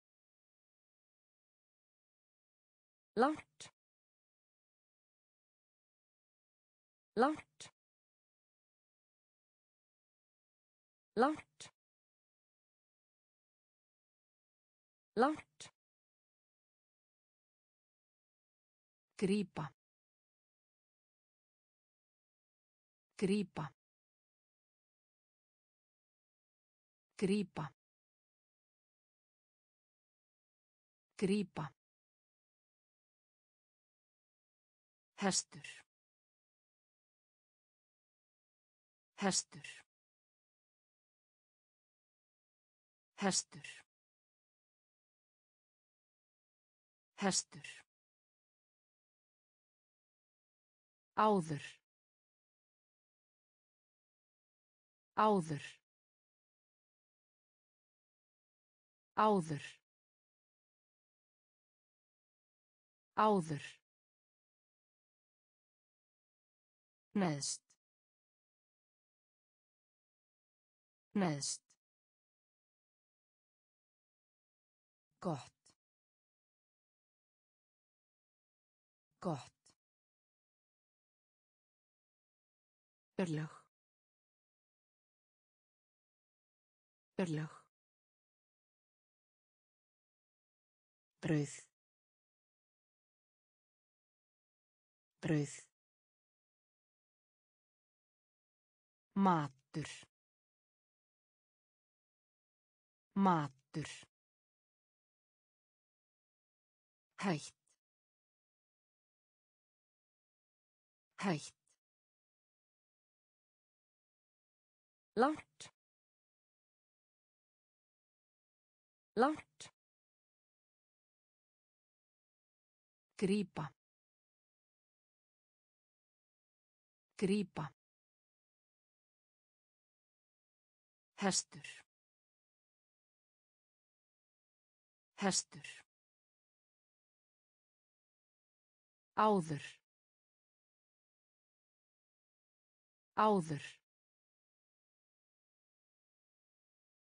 Langt. Langt. Langt. Langt. Grípa. Grípa. Grípa. Grípa. Hestur. Hestur. Hestur. Hestur. Áður. Áður. Áður. Áður. Neðst. Neðst. Gott. Gott. Örlög. Örlög. Brauð. Brauð. Matur. Matur. Hætt. Hætt. Langt. Langt. Grípa. Grípa. Hestur. Hestur. Áður. Áður.